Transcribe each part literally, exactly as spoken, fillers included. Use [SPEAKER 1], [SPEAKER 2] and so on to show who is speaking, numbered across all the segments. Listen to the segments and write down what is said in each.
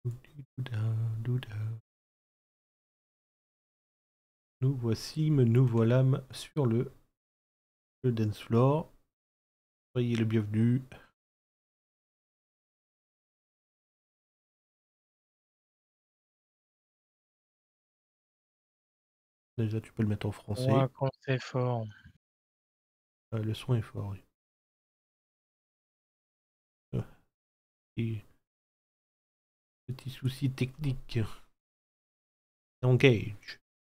[SPEAKER 1] Nous voici, me nous voilà sur le, le dance floor. Soyez le bienvenu. Déjà, tu peux le mettre en français.
[SPEAKER 2] Ouah, quand c'est fort.
[SPEAKER 1] Euh, le son est fort, oui. Euh, et... Petit souci technique. Engage.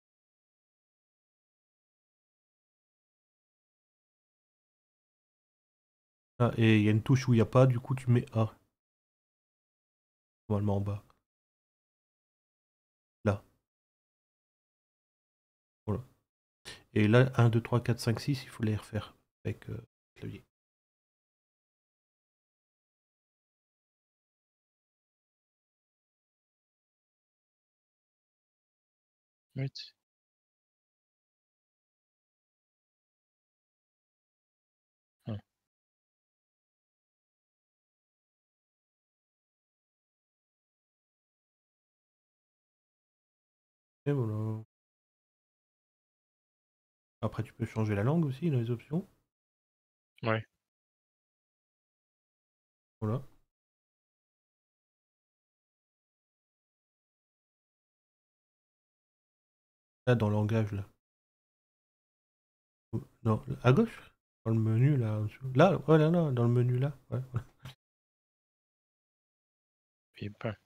[SPEAKER 1] Ah, et il y a une touche où il n'y a pas, du coup tu mets A. Normalement en bas. Là. Voilà. Et là, un, deux, trois, quatre, cinq, six, il faut les refaire avec euh, le clavier.
[SPEAKER 2] Mute. Hum.
[SPEAKER 1] Et voilà. Après, tu peux changer la langue aussi dans les options.
[SPEAKER 2] Ouais.
[SPEAKER 1] Voilà. Là, dans le langage, là. Non, à gauche. Dans le menu, là. en dessous. Là, ouais, là, là, dans le menu, là. Ouais, voilà.
[SPEAKER 2] Puis pas.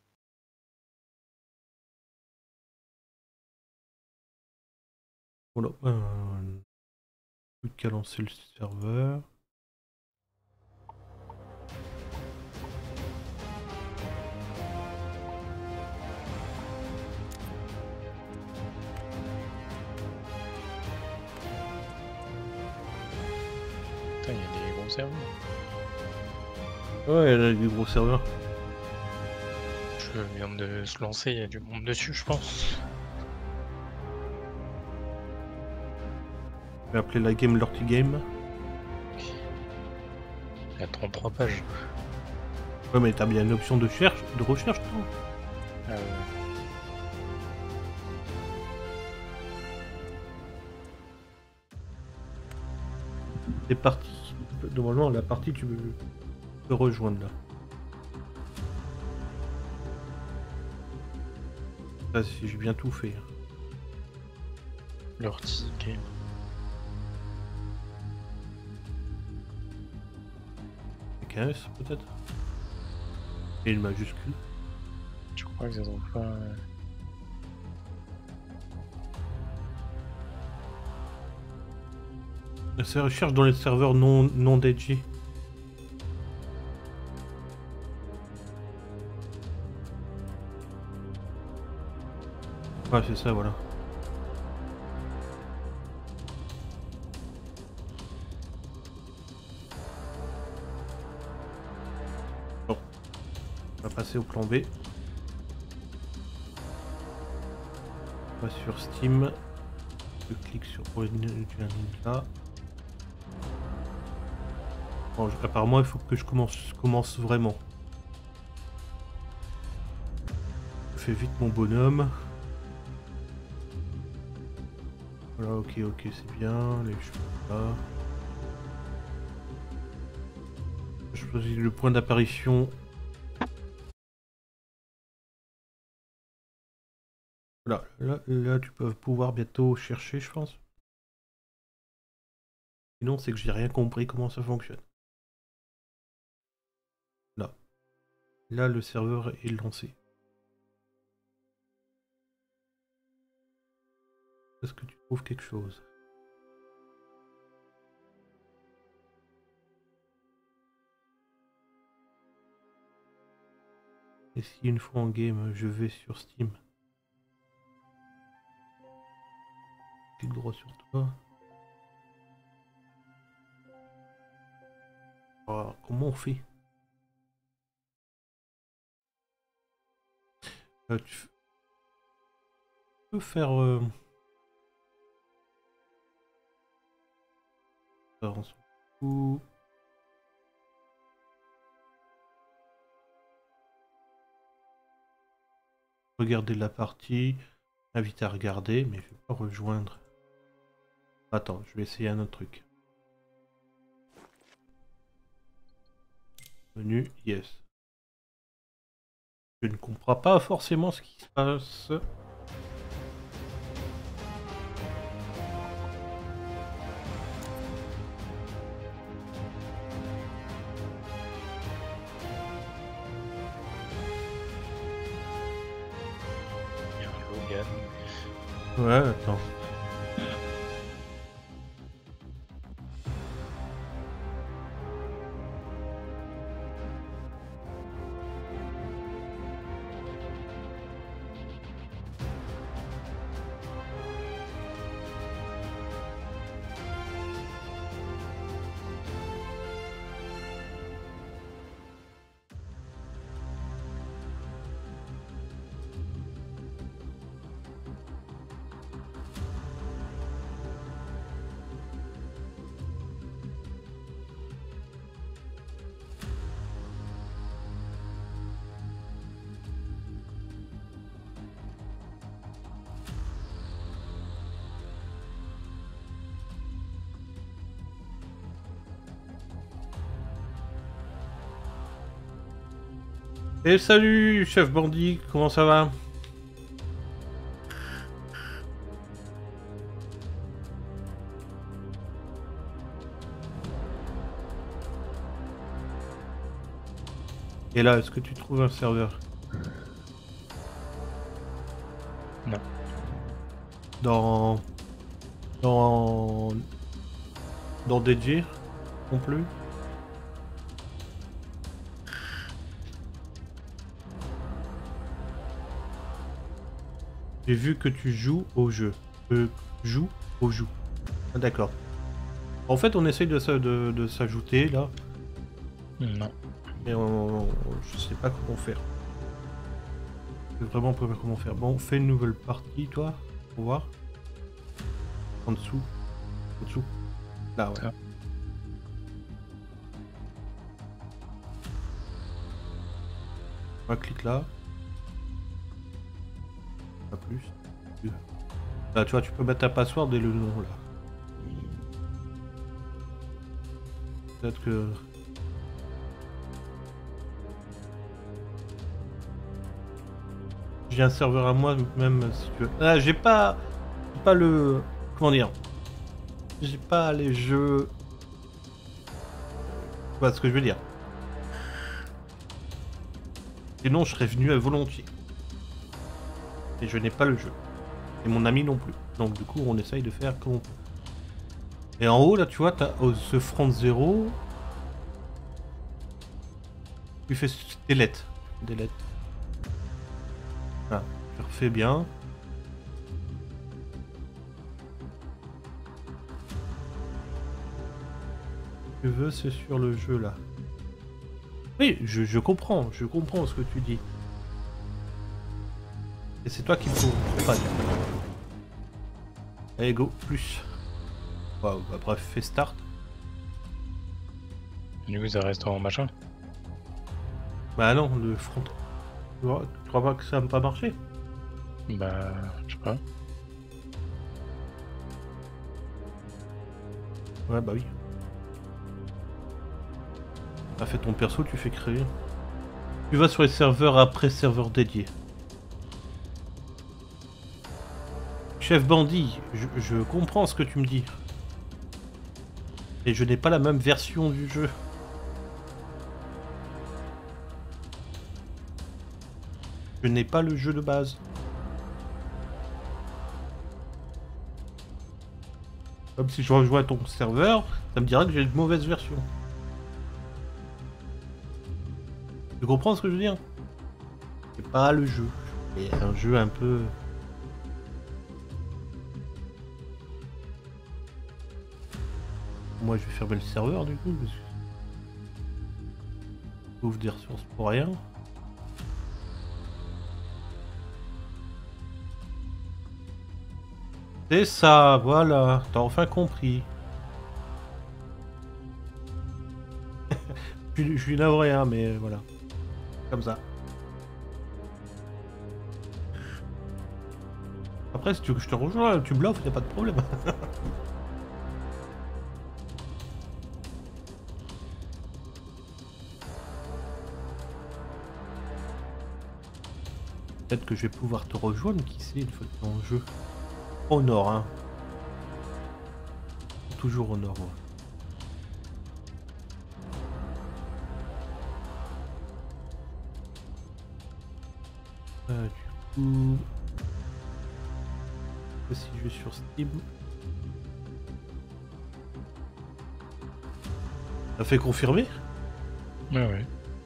[SPEAKER 1] Voilà. Euh, plus qu'à lancer le serveur.
[SPEAKER 2] Putain, il y a des gros serveurs.
[SPEAKER 1] Ouais, il y a du gros serveur.
[SPEAKER 2] Je viens de se lancer, il y a du monde dessus, je pense.
[SPEAKER 1] Je vais appeler la game Lorty Game.
[SPEAKER 2] Il y a trente-trois pages.
[SPEAKER 1] Ouais, mais t'as bien une option de, cherche, de recherche, toi.
[SPEAKER 2] Euh,
[SPEAKER 1] C'est parti. Normalement, la partie, tu peux, peux rejoindre là. Ça, si j'ai bien tout fait.
[SPEAKER 2] Lorty Game.
[SPEAKER 1] Avec un S, peut-être. Et une majuscule.
[SPEAKER 2] Je crois que ça trouve pas. euh,
[SPEAKER 1] Ça recherche dans les serveurs non, non dédiés. Ouais, c'est ça, voilà. Bon. On va passer au plan B. On va sur Steam. Je clique sur là. Bon, apparemment, il faut que je commence, commence vraiment. Je fais vite mon bonhomme. Voilà, ok, ok, c'est bien. Les cheveux là. Je choisis le point d'apparition. Voilà, là, là, tu peux pouvoir bientôt chercher, je pense. Sinon, c'est que j'ai rien compris comment ça fonctionne. Là. Là, le serveur est lancé. Est-ce que tu trouves quelque chose? Et si une fois en game, je vais sur Steam, clique droit sur toi. Oh, comment on fait? euh, Tu peux faire... Euh... ça, on s'en fout. Regarder la partie. Inviter à regarder, mais je vais pas rejoindre. Attends, je vais essayer un autre truc. Menu, yes. Je ne comprends pas forcément ce qui se passe.
[SPEAKER 2] Il y a un Logan.
[SPEAKER 1] Ouais, attends. Et salut, chef bandit, comment ça va? Et là, est-ce que tu trouves un serveur?
[SPEAKER 2] Non.
[SPEAKER 1] Dans... Dans... Dans D J non plus? J'ai vu que tu joues au jeu. Euh, joues au jeu. Ah, d'accord. En fait, on essaye de, s'a- de, de s'ajouter là,
[SPEAKER 2] Non.
[SPEAKER 1] mais on, on- je sais pas comment faire. Je sais vraiment pas comment faire. Bon, fais une nouvelle partie, toi, pour voir. En dessous. En dessous. Là, ouais.
[SPEAKER 2] Ça.
[SPEAKER 1] On clique là. Pas plus. Là, tu vois, tu peux mettre ta password et le nom là. Peut-être que. J'ai un serveur à moi, même si tu veux. Ah, j'ai pas. J'ai pas le. Comment dire? J'ai pas les jeux. Tu vois ce que je veux dire? Sinon, je serais venu à volontiers. Et je n'ai pas le jeu. Et mon ami non plus. Donc, du coup, on essaye de faire comme on peut. Et en haut, là, tu vois, t'as oh, ce front zéro. Tu fais delete. Delete. Ah, tu refais bien. Tu veux, c'est sur le jeu là. Oui, je, je comprends, je comprends ce que tu dis. Et c'est toi qui me comprends pas. Allez, go, plus. Wow, bah, bref, fais start.
[SPEAKER 2] Du coup, ça reste en machin.
[SPEAKER 1] Bah non, le front. Tu vois- tu crois pas que ça va pas marcher?
[SPEAKER 2] Bah, je sais pas.
[SPEAKER 1] Ouais, bah oui. T'as fait ton perso, tu fais créer. Tu vas sur les serveurs après serveur dédié. Chef bandit, je, je comprends ce que tu me dis. Et je n'ai pas la même version du jeu. Je n'ai pas le jeu de base. Comme si je rejoins ton serveur, ça me dira que j'ai une mauvaise version. Tu comprends ce que je veux dire? C'est pas le jeu. C'est un jeu un peu... Moi je vais fermer le serveur du coup. Parce que... Ouvre des ressources pour rien. C'est ça, voilà. T'as enfin compris. je, suis- je suis navré, hein, mais voilà. Comme ça. Après, si tu veux que je te rejoins, tu bluffes, y a pas de problème. Peut-être que je vais pouvoir te rejoindre, qui sait, une fois que t'es en jeu. Au nord, hein. Toujours au nord, ouais. Euh, du coup... Si je vais sur Steam... Ça fait confirmer?
[SPEAKER 2] Ouais, ouais.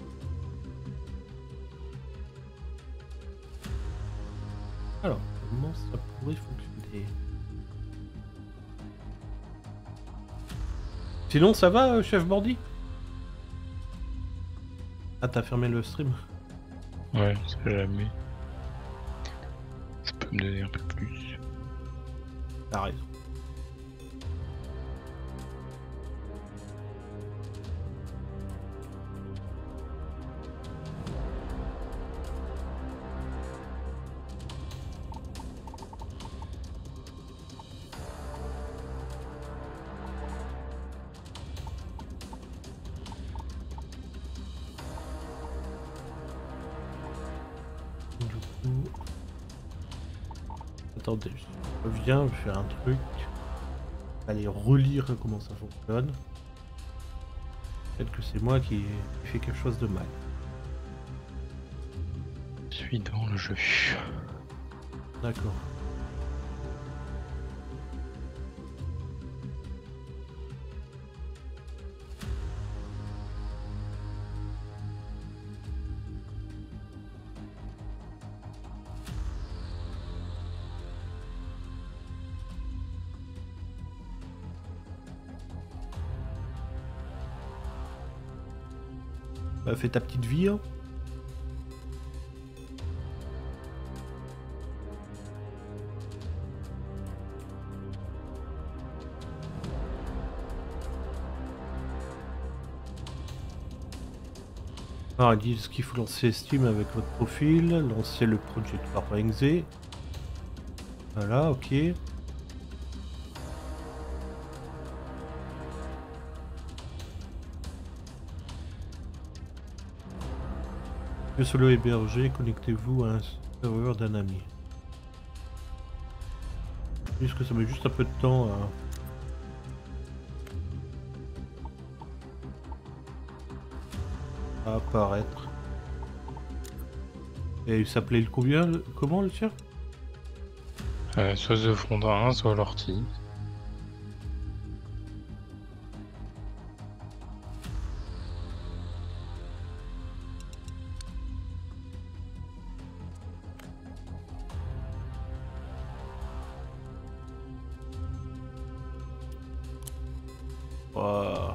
[SPEAKER 1] Alors, comment ça pourrait fonctionner? Sinon, ça va, euh, chef Bordy? Ah, t'as fermé le stream?
[SPEAKER 2] Ouais, c'est jamais. Ça peut me donner un peu plus.
[SPEAKER 1] T'as raison. Du coup... Attendez, je reviens, je vais faire un truc. Allez, relire comment ça fonctionne. Peut-être que c'est moi qui ai fait quelque chose de mal.
[SPEAKER 2] Je suis dans le jeu.
[SPEAKER 1] D'accord. Bah, fais ta petite vie, hein. Alors, ils disent qu'il faut lancer Steam avec votre profil, lancer le Project Warpaingze. Voilà, ok. Le solo hébergé, connectez-vous à un serveur d'un ami. Juste que ça met juste un peu de temps à, à apparaître. Et il s'appelait le combien le... Comment le tien?
[SPEAKER 2] Euh, soit The Fondrin, soit l'ortie.
[SPEAKER 1] Wow.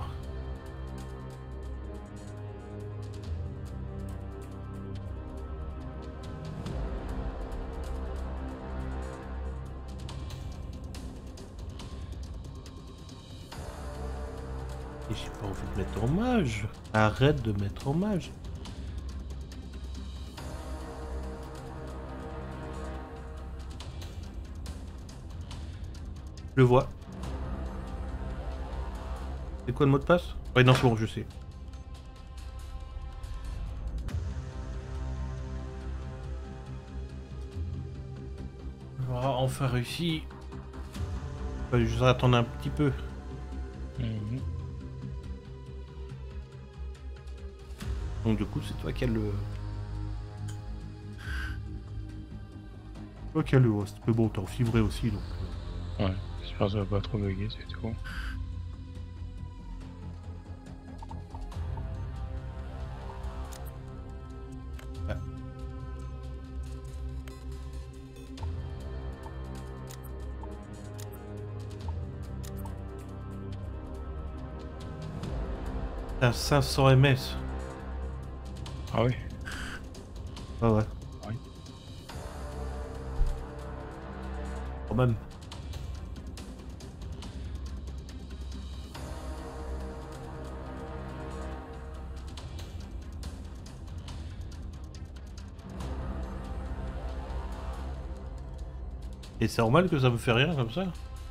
[SPEAKER 1] Et j'ai pas envie de mettre en mage. Arrête de mettre en mage. Je le vois. C'est quoi le mot de passe? Ouais, non, c'est bon, je sais. J'aurai enfin réussi. Enfin, je vais attendre un petit peu.
[SPEAKER 2] Mmh.
[SPEAKER 1] Donc du coup, c'est toi qui as le... Toi qui as le host. Mais bon, t'es en fibré aussi, donc...
[SPEAKER 2] Ouais, j'espère que ça va pas trop bugger, c'est tout.
[SPEAKER 1] Ouais. T'as cinq cents M S.
[SPEAKER 2] Ah oui.
[SPEAKER 1] Ah ouais.
[SPEAKER 2] Oui.
[SPEAKER 1] Quand même. Et c'est normal que ça me fait rien comme ça.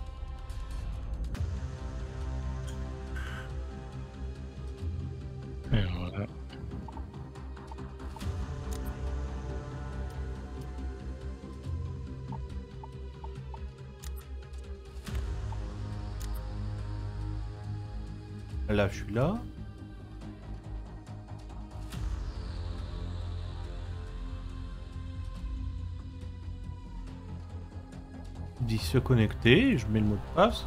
[SPEAKER 2] Et voilà.
[SPEAKER 1] Là, je suis là. Dit se connecter, je mets le mot de passe.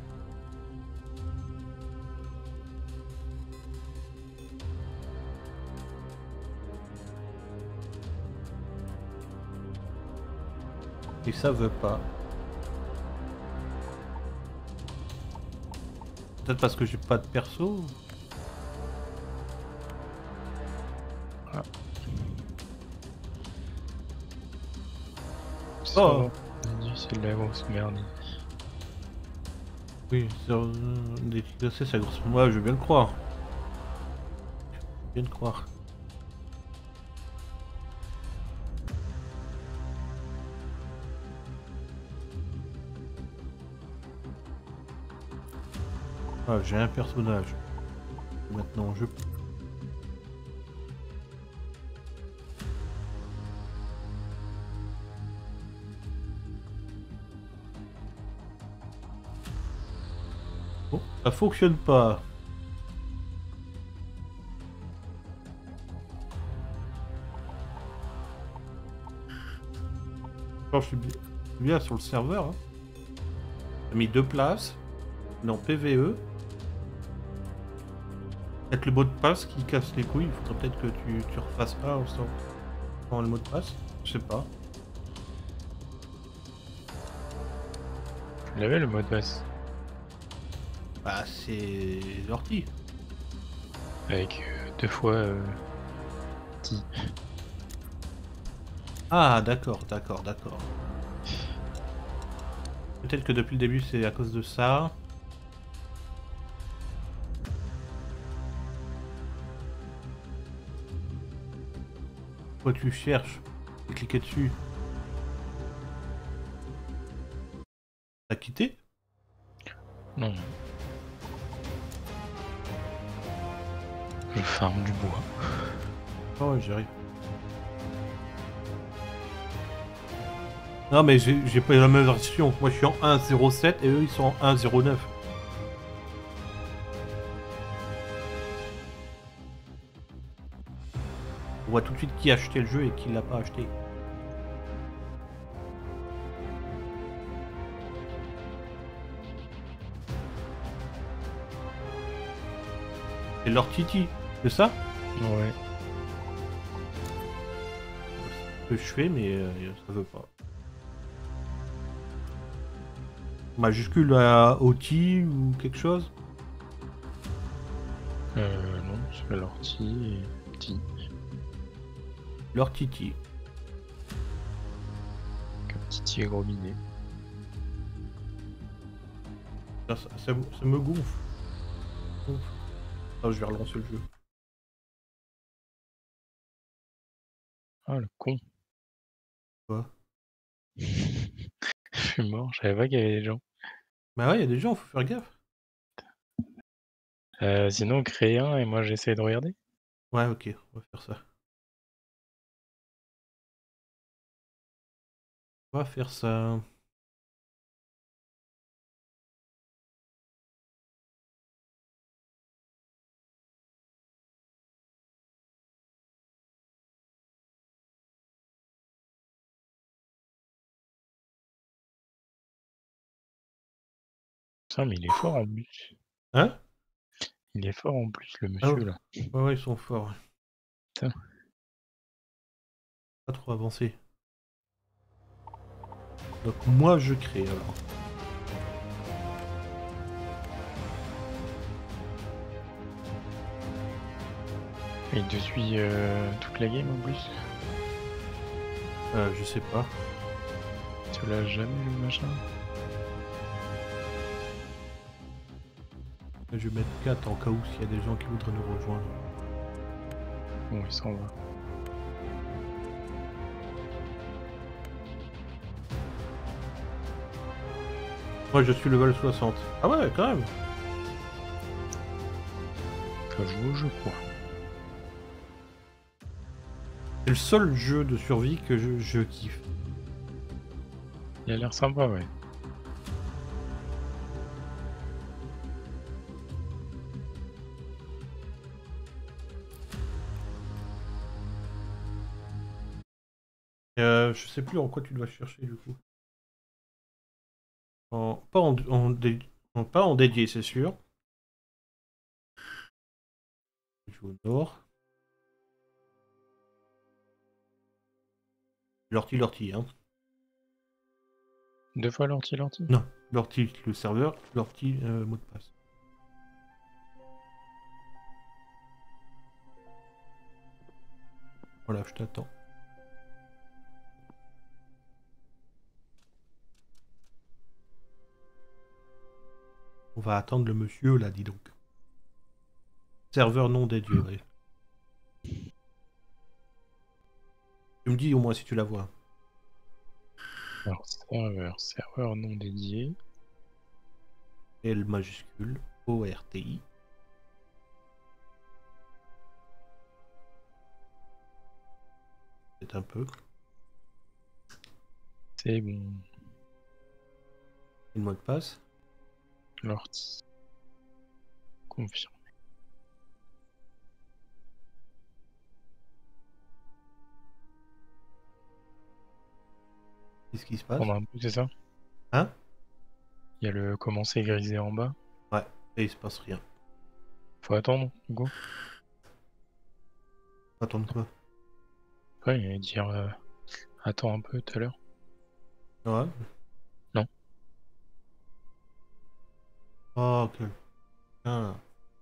[SPEAKER 1] Et ça veut pas. Peut-être parce que j'ai pas de perso.
[SPEAKER 2] Ah.
[SPEAKER 1] Oh.
[SPEAKER 2] C'est de la grosse merde.
[SPEAKER 1] Oui, c'est euh, des trucs assez, ça grosse. Moi, je veux bien le croire. Je veux bien le croire. Ah, j'ai un personnage. Maintenant, je... Bon, ça fonctionne pas. Je suis bien sur le serveur. Hein. J'ai mis deux places. Dans P V E. Peut-être le mot de passe qui casse les couilles. Il faudrait peut-être que tu, tu refasses un en sans le mot de passe. Je sais pas.
[SPEAKER 2] Je l'avais le mot de passe.
[SPEAKER 1] Bah, c'est l'ortie.
[SPEAKER 2] Avec euh, deux fois euh, T.
[SPEAKER 1] Ah, d'accord, d'accord, d'accord. Peut-être que depuis le début, c'est à cause de ça. Quoi tu cherches et cliquer dessus. T'as quitté?
[SPEAKER 2] Non. Je farme du bois.
[SPEAKER 1] Oh ouais, j'arrive. Non mais j'ai pas la même version. Moi je suis en un zéro sept et eux ils sont en un zéro neuf. On voit tout de suite qui a acheté le jeu et qui l'a pas acheté. C'est leur Titi, c'est ça?
[SPEAKER 2] Ouais.
[SPEAKER 1] Ce que je fais mais euh, ça veut pas. Majuscule à O T ou quelque chose?
[SPEAKER 2] Euh, non, c'est l'ortie et T.
[SPEAKER 1] Leur Titi.
[SPEAKER 2] Comme Titi et gros bidet.
[SPEAKER 1] Ça, ça, ça, ça me gonfle. gonfle. Ah, je vais relancer le jeu.
[SPEAKER 2] Ah le con.
[SPEAKER 1] Quoi?
[SPEAKER 2] Je suis mort, je savais pas qu'il y avait des gens.
[SPEAKER 1] Bah ouais, il y a des gens, faut faire gaffe.
[SPEAKER 2] Euh, sinon, créer un et moi j'essaie de regarder.
[SPEAKER 1] Ouais, ok, on va faire ça. On va faire ça.
[SPEAKER 2] Putain, mais il est fort en plus.
[SPEAKER 1] Hein?
[SPEAKER 2] Il est fort en plus, le
[SPEAKER 1] Ah
[SPEAKER 2] monsieur
[SPEAKER 1] ouais.
[SPEAKER 2] là.
[SPEAKER 1] Ouais, ouais, ils sont forts.
[SPEAKER 2] Putain.
[SPEAKER 1] Pas trop avancé. Donc moi je crée alors.
[SPEAKER 2] Et il te suit euh, toute la game en plus.
[SPEAKER 1] Euh, je sais pas.
[SPEAKER 2] Tu l'as jamais le machin.
[SPEAKER 1] Je vais mettre quatre en cas où s'il y a des gens qui voudraient nous rejoindre.
[SPEAKER 2] Bon, il s'en va.
[SPEAKER 1] Moi je suis level soixante. Ah ouais, quand même.
[SPEAKER 2] Ça joue au jeu, quoi.
[SPEAKER 1] C'est le seul jeu de survie que je, je kiffe.
[SPEAKER 2] Il a l'air sympa, ouais.
[SPEAKER 1] Euh, je sais plus en quoi tu dois chercher du coup. En, pas, en, en dé- en- pas en dédié, c'est sûr. Je joue au nord. Lortie, Lortie, hein.
[SPEAKER 2] Deux fois l'anti-lentille.
[SPEAKER 1] Non, Lortie le serveur, Lortie euh, mot de passe. Voilà, je t'attends. On va attendre le monsieur là, dis donc. Serveur non dédié, ouais. Tu me dis au moins si tu la vois.
[SPEAKER 2] Alors, serveur, serveur non dédié.
[SPEAKER 1] L majuscule, O R T I. C'est un peu.
[SPEAKER 2] C'est bon.
[SPEAKER 1] Et le mot de passe.
[SPEAKER 2] Lortie. Confirme.
[SPEAKER 1] Qu'est-ce qui se passe?
[SPEAKER 2] Prendre un peu, c'est ça?
[SPEAKER 1] Hein?
[SPEAKER 2] Il y a le commencer grisé en bas.
[SPEAKER 1] Ouais, et il se passe rien.
[SPEAKER 2] Faut attendre, du coup.
[SPEAKER 1] Attends quoi?
[SPEAKER 2] Ouais, il va dire euh, attends un peu tout à l'heure.
[SPEAKER 1] Ouais.
[SPEAKER 2] Non.
[SPEAKER 1] Oh, ok. Ah.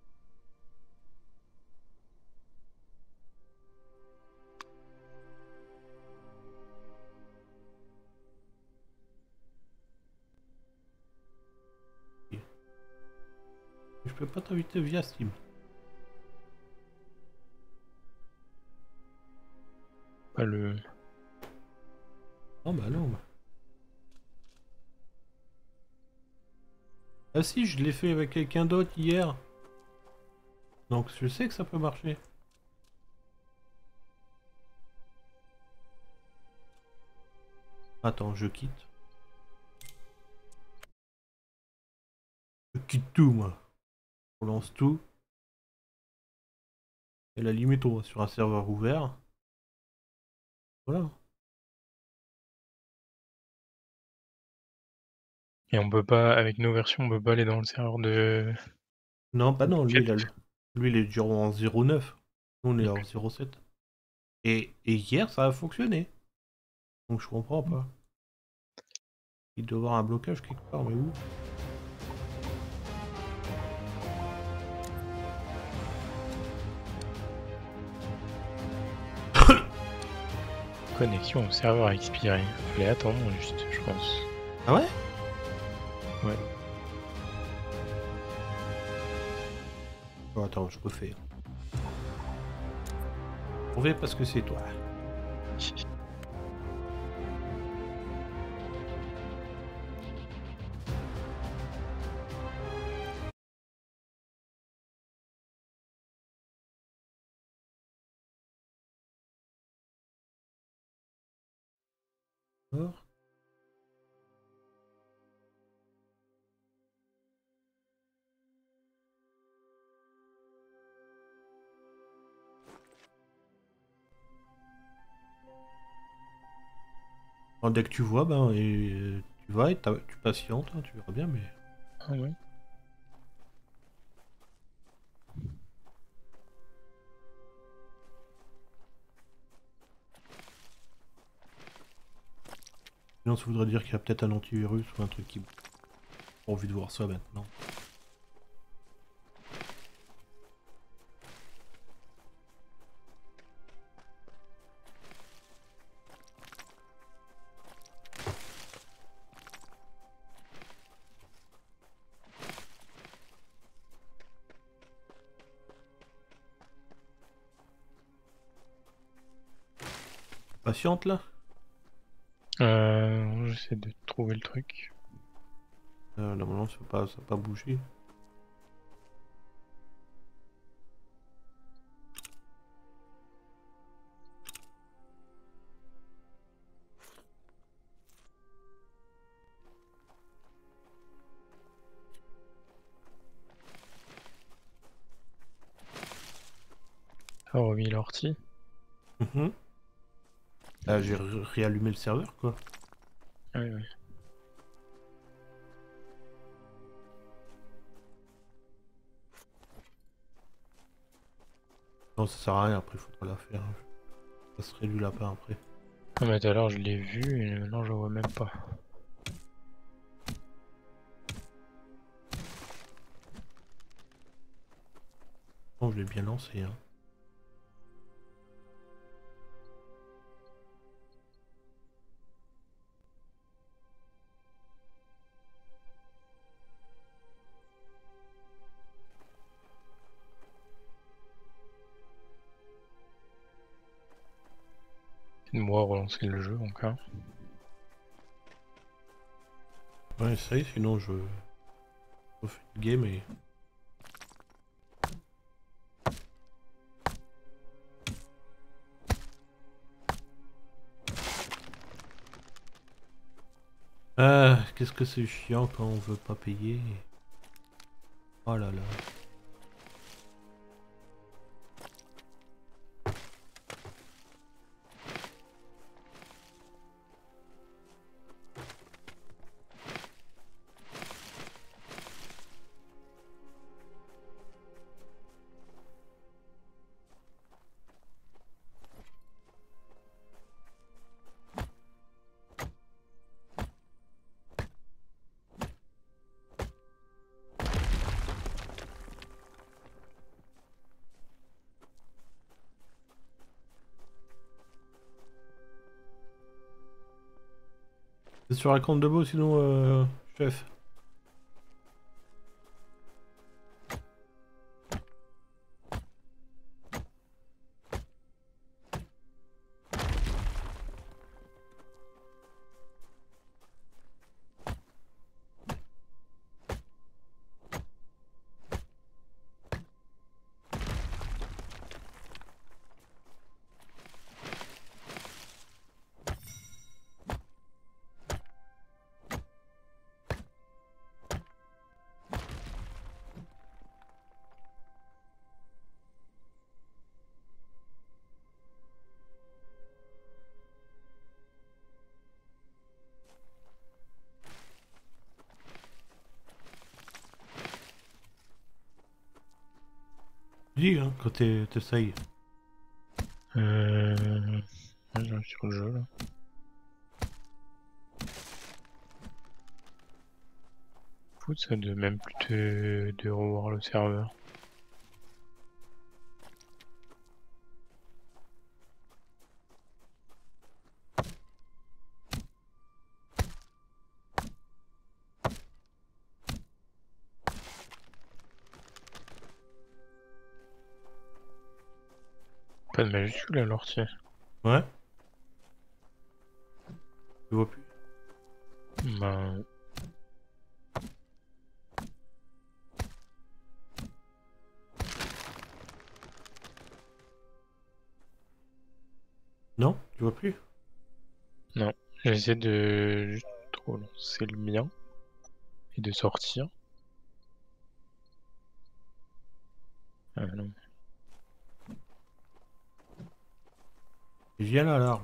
[SPEAKER 1] Je peux pas t'inviter via Steam.
[SPEAKER 2] Pas le.
[SPEAKER 1] Oh bah non. Ah si, je l'ai fait avec quelqu'un d'autre hier. Donc je sais que ça peut marcher. Attends, je quitte. Je quitte tout, moi. On lance tout. Et la limite, on va sur un serveur ouvert. Voilà.
[SPEAKER 2] Et on peut pas, avec nos versions, on peut pas aller dans le serveur de.
[SPEAKER 1] Non, bah non, lui, il, a
[SPEAKER 2] Quel-
[SPEAKER 1] le... lui, il est dur en zéro neuf. Nous, on est en zéro sept. Et... Et hier, ça a fonctionné. Donc je comprends pas. Il doit y avoir un blocage quelque part, mais où?
[SPEAKER 2] Connexion au serveur a expiré. Fallait attendre juste, je pense.
[SPEAKER 1] Ah ouais?
[SPEAKER 2] Ouais.
[SPEAKER 1] Oh, attends, je refais. On fait parce que c'est toi. D'accord. Alors, dès que tu vois, ben, et tu vas et t'as- tu patientes, hein, tu verras bien, mais...
[SPEAKER 2] Ah ouais.
[SPEAKER 1] Sinon, ça voudrait dire qu'il y a peut-être un antivirus ou un truc qui... J'ai envie de voir ça maintenant. Patiente, là?
[SPEAKER 2] Euh, j'essaie de trouver le truc.
[SPEAKER 1] Euh, normalement, ça n'a pas, ça a pas bougé.
[SPEAKER 2] T'as remis l'ortie.
[SPEAKER 1] Mhm. Ah, j'ai ré- réallumé le serveur, quoi.
[SPEAKER 2] Oui, oui.
[SPEAKER 1] Non, ça sert à rien, après, il faudra la faire. Ça serait du lapin, après.
[SPEAKER 2] Ah, mais tout à l'heure je l'ai vu et maintenant je le vois même pas.
[SPEAKER 1] Bon, je l'ai bien lancé, hein.
[SPEAKER 2] Moi relancer le jeu encore.
[SPEAKER 1] Ouais, ça y est, sinon je refais une game et... Ah, qu'est-ce que c'est chiant quand on veut pas payer. Oh là là. C'est sur un compte de beau sinon, euh, chef. Dis, hein, quand t'es- t'essayes.
[SPEAKER 2] Euh... ouais, j'arrive sur le jeu là. Fou ça de même plus de, de revoir le serveur. Pas de majuscule à l'ortie.
[SPEAKER 1] Ouais. Tu vois plus.
[SPEAKER 2] Ben...
[SPEAKER 1] Non, tu vois plus.
[SPEAKER 2] non. J'essaie de juste relancer le mien et de sortir. Ah non.
[SPEAKER 1] Je viens là, l'arbre.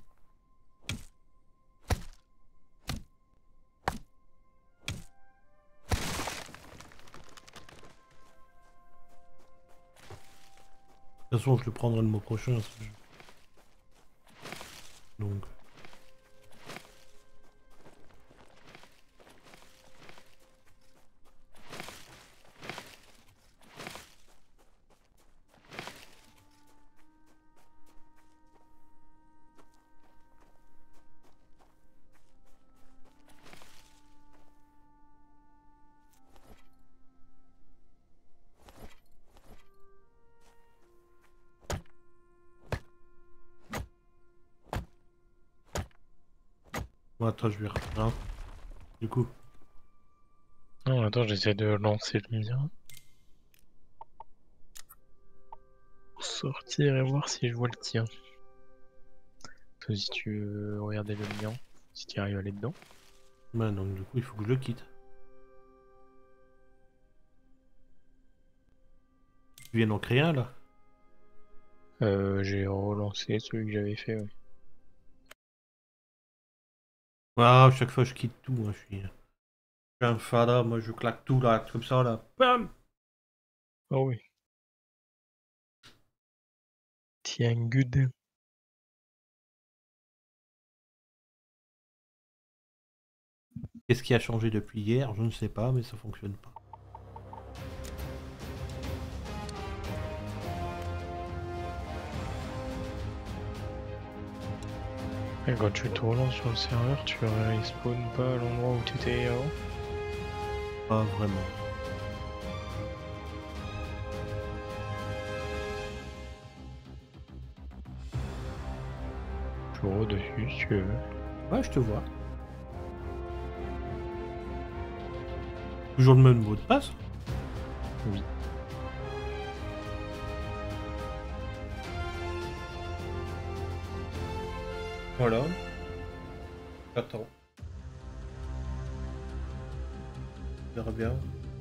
[SPEAKER 1] De toute façon, je le prendrai le mois prochain, ce jeu. Donc... Bon, attends, je vais refaire un. Du coup.
[SPEAKER 2] Non, attends, j'essaie de lancer le mien. Sortir et voir si je vois le tien. Toi, si tu veux regarder le mien, si tu arrives à aller dedans.
[SPEAKER 1] Bah donc du coup il faut que je le quitte. Tu viens d'en créer un là?
[SPEAKER 2] Euh, j'ai relancé celui que j'avais fait, ouais.
[SPEAKER 1] Ah, chaque fois je quitte tout, moi je suis... je suis un fada, moi je claque tout là, comme ça là. Bam.
[SPEAKER 2] Oh oui. Tiens, good.
[SPEAKER 1] Qu'est-ce qui a changé depuis hier? Je ne sais pas, mais ça fonctionne pas.
[SPEAKER 2] Et quand tu te relances sur le serveur, tu respawn pas à l'endroit où tu étais avant?
[SPEAKER 1] Pas vraiment.
[SPEAKER 2] Je suis dessus si tu veux.
[SPEAKER 1] Ouais, je te vois. Toujours le même mot de passe?
[SPEAKER 2] Oui.
[SPEAKER 1] Voilà. Attends. On verra bien.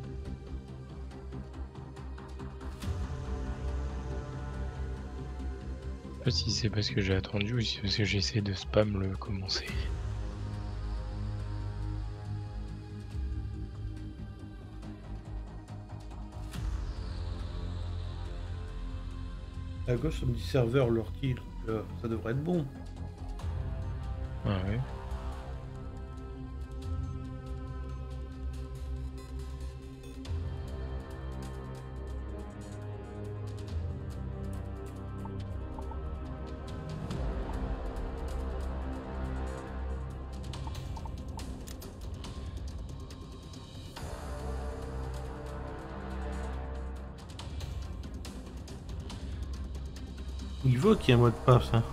[SPEAKER 2] Je sais pas si c'est parce que j'ai attendu ou si c'est parce que j'essaie de spam le commencer.
[SPEAKER 1] À gauche, ça me dit serveur Lortie, donc euh, ça devrait être bon.
[SPEAKER 2] Ah ouais.
[SPEAKER 1] Il voit qu'il y a un mot de passe. Hein.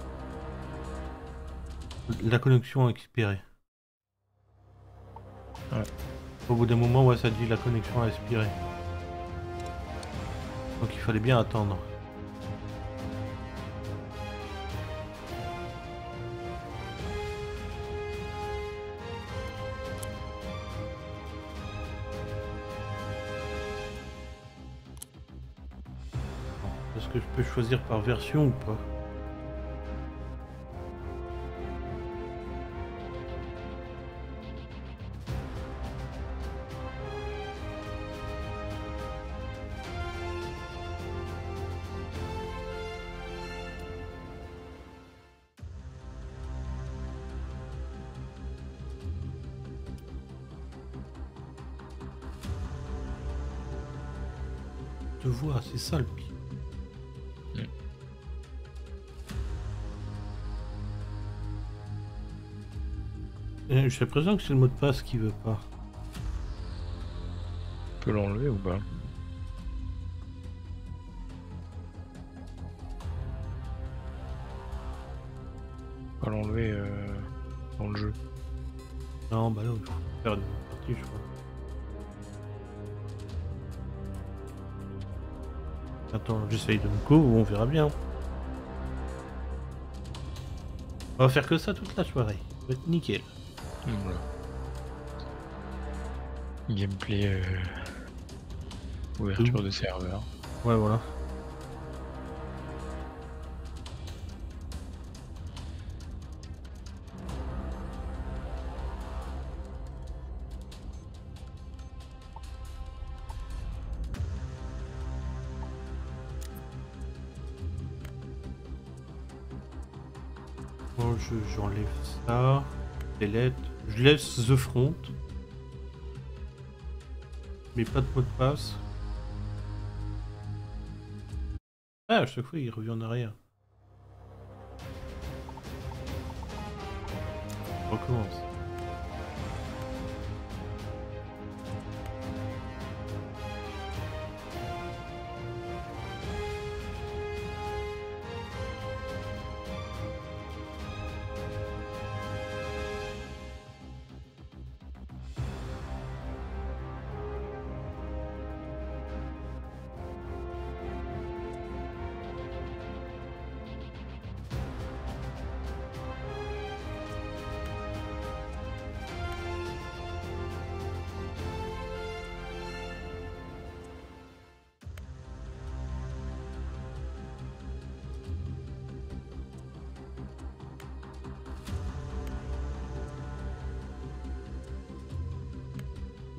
[SPEAKER 1] La connexion a expiré.
[SPEAKER 2] Ouais.
[SPEAKER 1] Au bout d'un moment, ouais, ça dit la connexion a expiré. Donc il fallait bien attendre. Est-ce que je peux choisir par version ou pas? Je te vois, c'est ça le pire. Mm. J'ai l'impression que c'est le mot de passe qui veut pas.
[SPEAKER 2] Tu peux l'enlever ou pas? Pas l'enlever euh, dans le jeu.
[SPEAKER 1] Non, bah là, il faut faire une partie, je crois. Attends, j'essaye de me couvrir, on verra bien. On va faire que ça toute la soirée. Ça va être nickel.
[SPEAKER 2] Voilà. Gameplay euh... ouverture
[SPEAKER 1] Ouh.
[SPEAKER 2] de serveur.
[SPEAKER 1] Ouais, voilà. Bon, je, j'enlève ça. Delete. Je laisse The Front. Mais pas de mot de passe. Ah, à chaque fois, il revient en arrière. On recommence.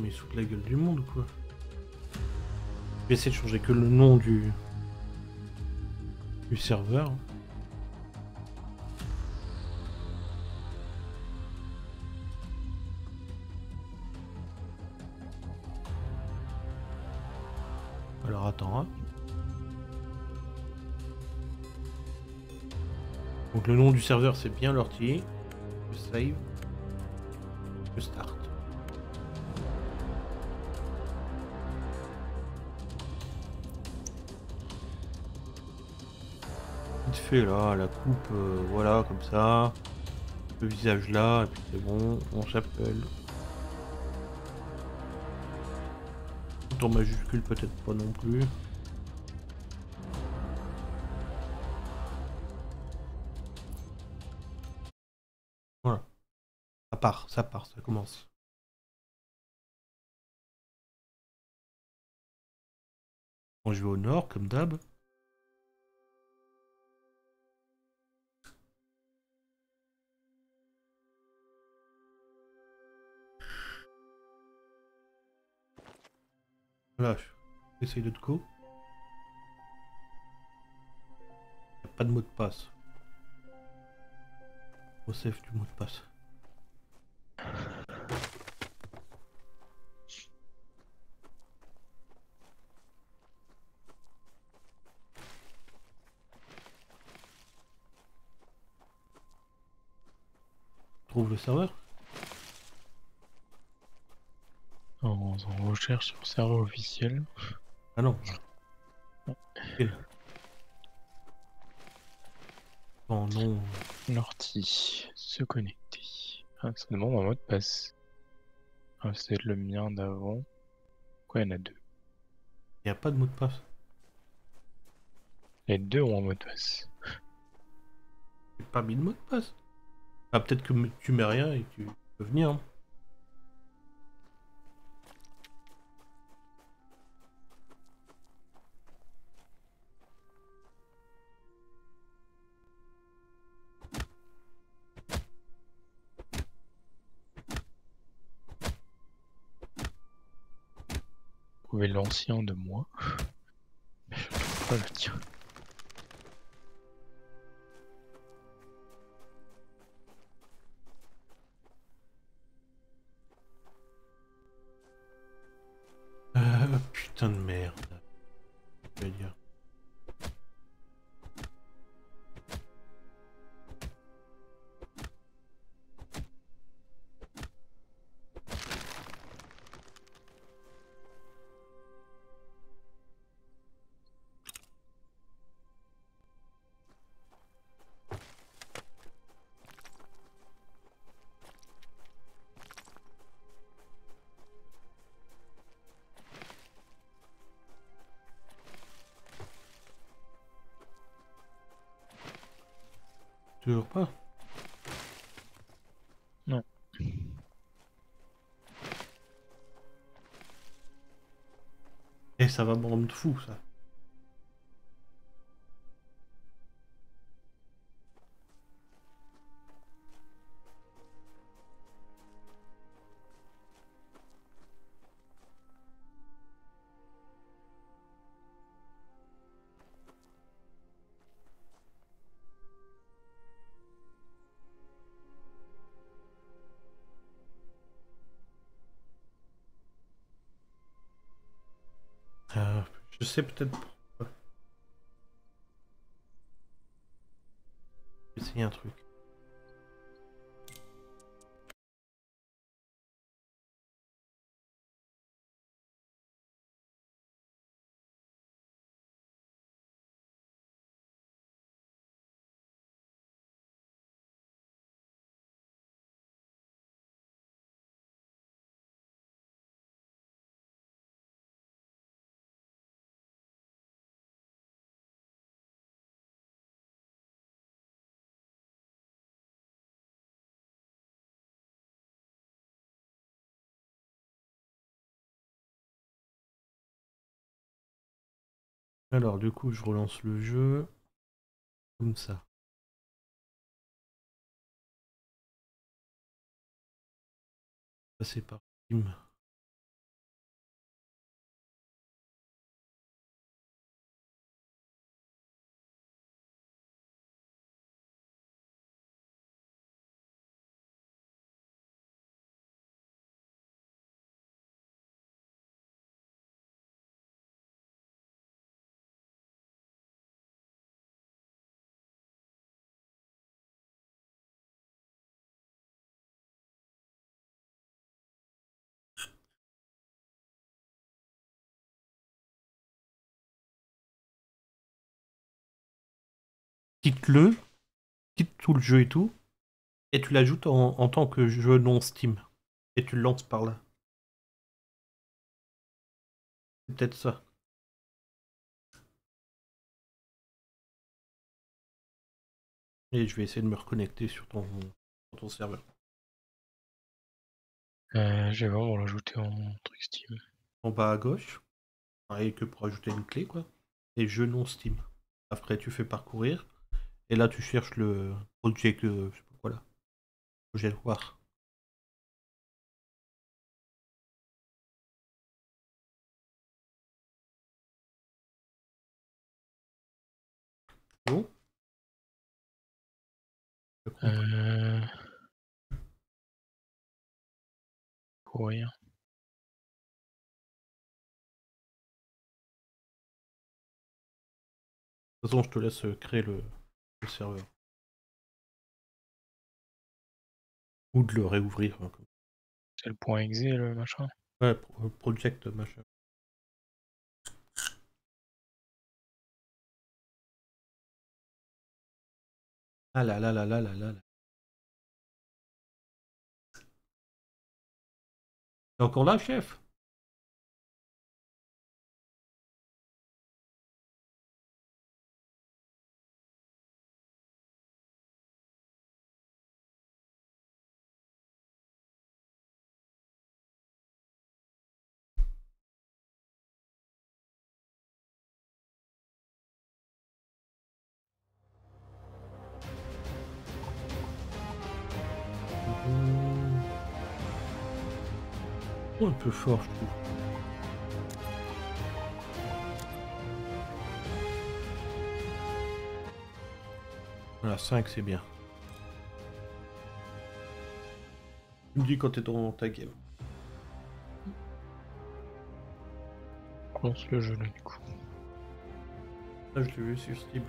[SPEAKER 1] Mais il se fout de la gueule du monde ou quoi? Je vais essayer de changer que le nom du... du serveur. Alors attends, hein. Donc le nom du serveur c'est bien l'ortie. Je save. Je start. Vite fait là, la coupe, euh, voilà, comme ça. Le visage là, et puis c'est bon, on s'appelle. Tout en majuscule peut-être pas non plus. Voilà. Ça part, ça part, ça commence. Bon, je vais au nord, comme d'hab. Voilà, j'essaye de te go. Y a pas de mot de passe. Au safe du mot de passe. Trouve le serveur.
[SPEAKER 2] En, en recherche sur serveur officiel.
[SPEAKER 1] Ah non. Quel Oh non.
[SPEAKER 2] L'ortie. Se connecter. Ah, ça demande un mot de passe. Ah, c'est le mien d'avant. Quoi, il y en a deux.
[SPEAKER 1] Y a pas de mot de passe.
[SPEAKER 2] Les deux ont un mot de passe.
[SPEAKER 1] J'ai pas mis de mot de passe. Ah peut-être que tu mets rien et tu peux venir. Hein.
[SPEAKER 2] Trouver l'ancien de moi. Mais je trouve pas le tien.
[SPEAKER 1] Euh, putain de merde. Je vais dire. Toujours pas.
[SPEAKER 2] Non.
[SPEAKER 1] Et ça va me rendre fou ça. Euh, je sais peut-être pourquoi. Je vais essayer un truc. Alors du coup je relance le jeu. Comme ça. Ça c'est par team. quitte-le, quitte tout le jeu et tout, et tu l'ajoutes en, en tant que jeu non Steam. Et tu le lances par là. C'est peut-être ça. Et je vais essayer de me reconnecter sur ton, sur ton serveur.
[SPEAKER 2] Euh, je vais voir pour l'ajouter en truc Steam.
[SPEAKER 1] En bas à gauche, pareil que pour ajouter une clé, quoi. Et jeu non Steam. Après, tu fais parcourir. Et là, tu cherches le project, euh, je sais pas quoi là. Project War. Bon.
[SPEAKER 2] Euh... Courir.
[SPEAKER 1] De toute façon, je te laisse euh, créer le, le serveur. Ou de le réouvrir. Hein, comme-
[SPEAKER 2] C'est le point exe le machin.
[SPEAKER 1] Ouais, pro- project machin. Ah là là là là là là là. T'es encore là, chef? Mmh. Oh, un peu fort, je trouve. Voilà, cinq, c'est bien. Tu me dis quand t'es dans ta game.
[SPEAKER 2] On lance le jeu là du coup.
[SPEAKER 1] Là, je l'ai vu sur Steam.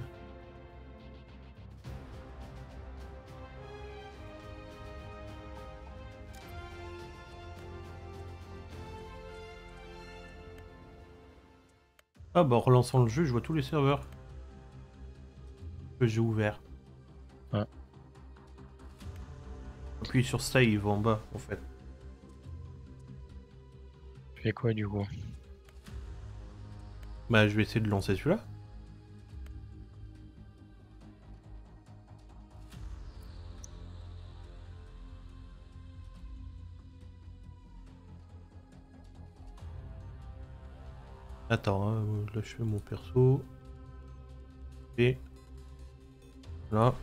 [SPEAKER 1] Ah bah en relançant le jeu, je vois tous les serveurs que j'ai ouverts.
[SPEAKER 2] Ouais.
[SPEAKER 1] Appuie sur save en bas en fait.
[SPEAKER 2] Tu fais quoi du coup?
[SPEAKER 1] Bah je vais essayer de lancer celui-là. Attends, hein, là je fais mon perso. Et là.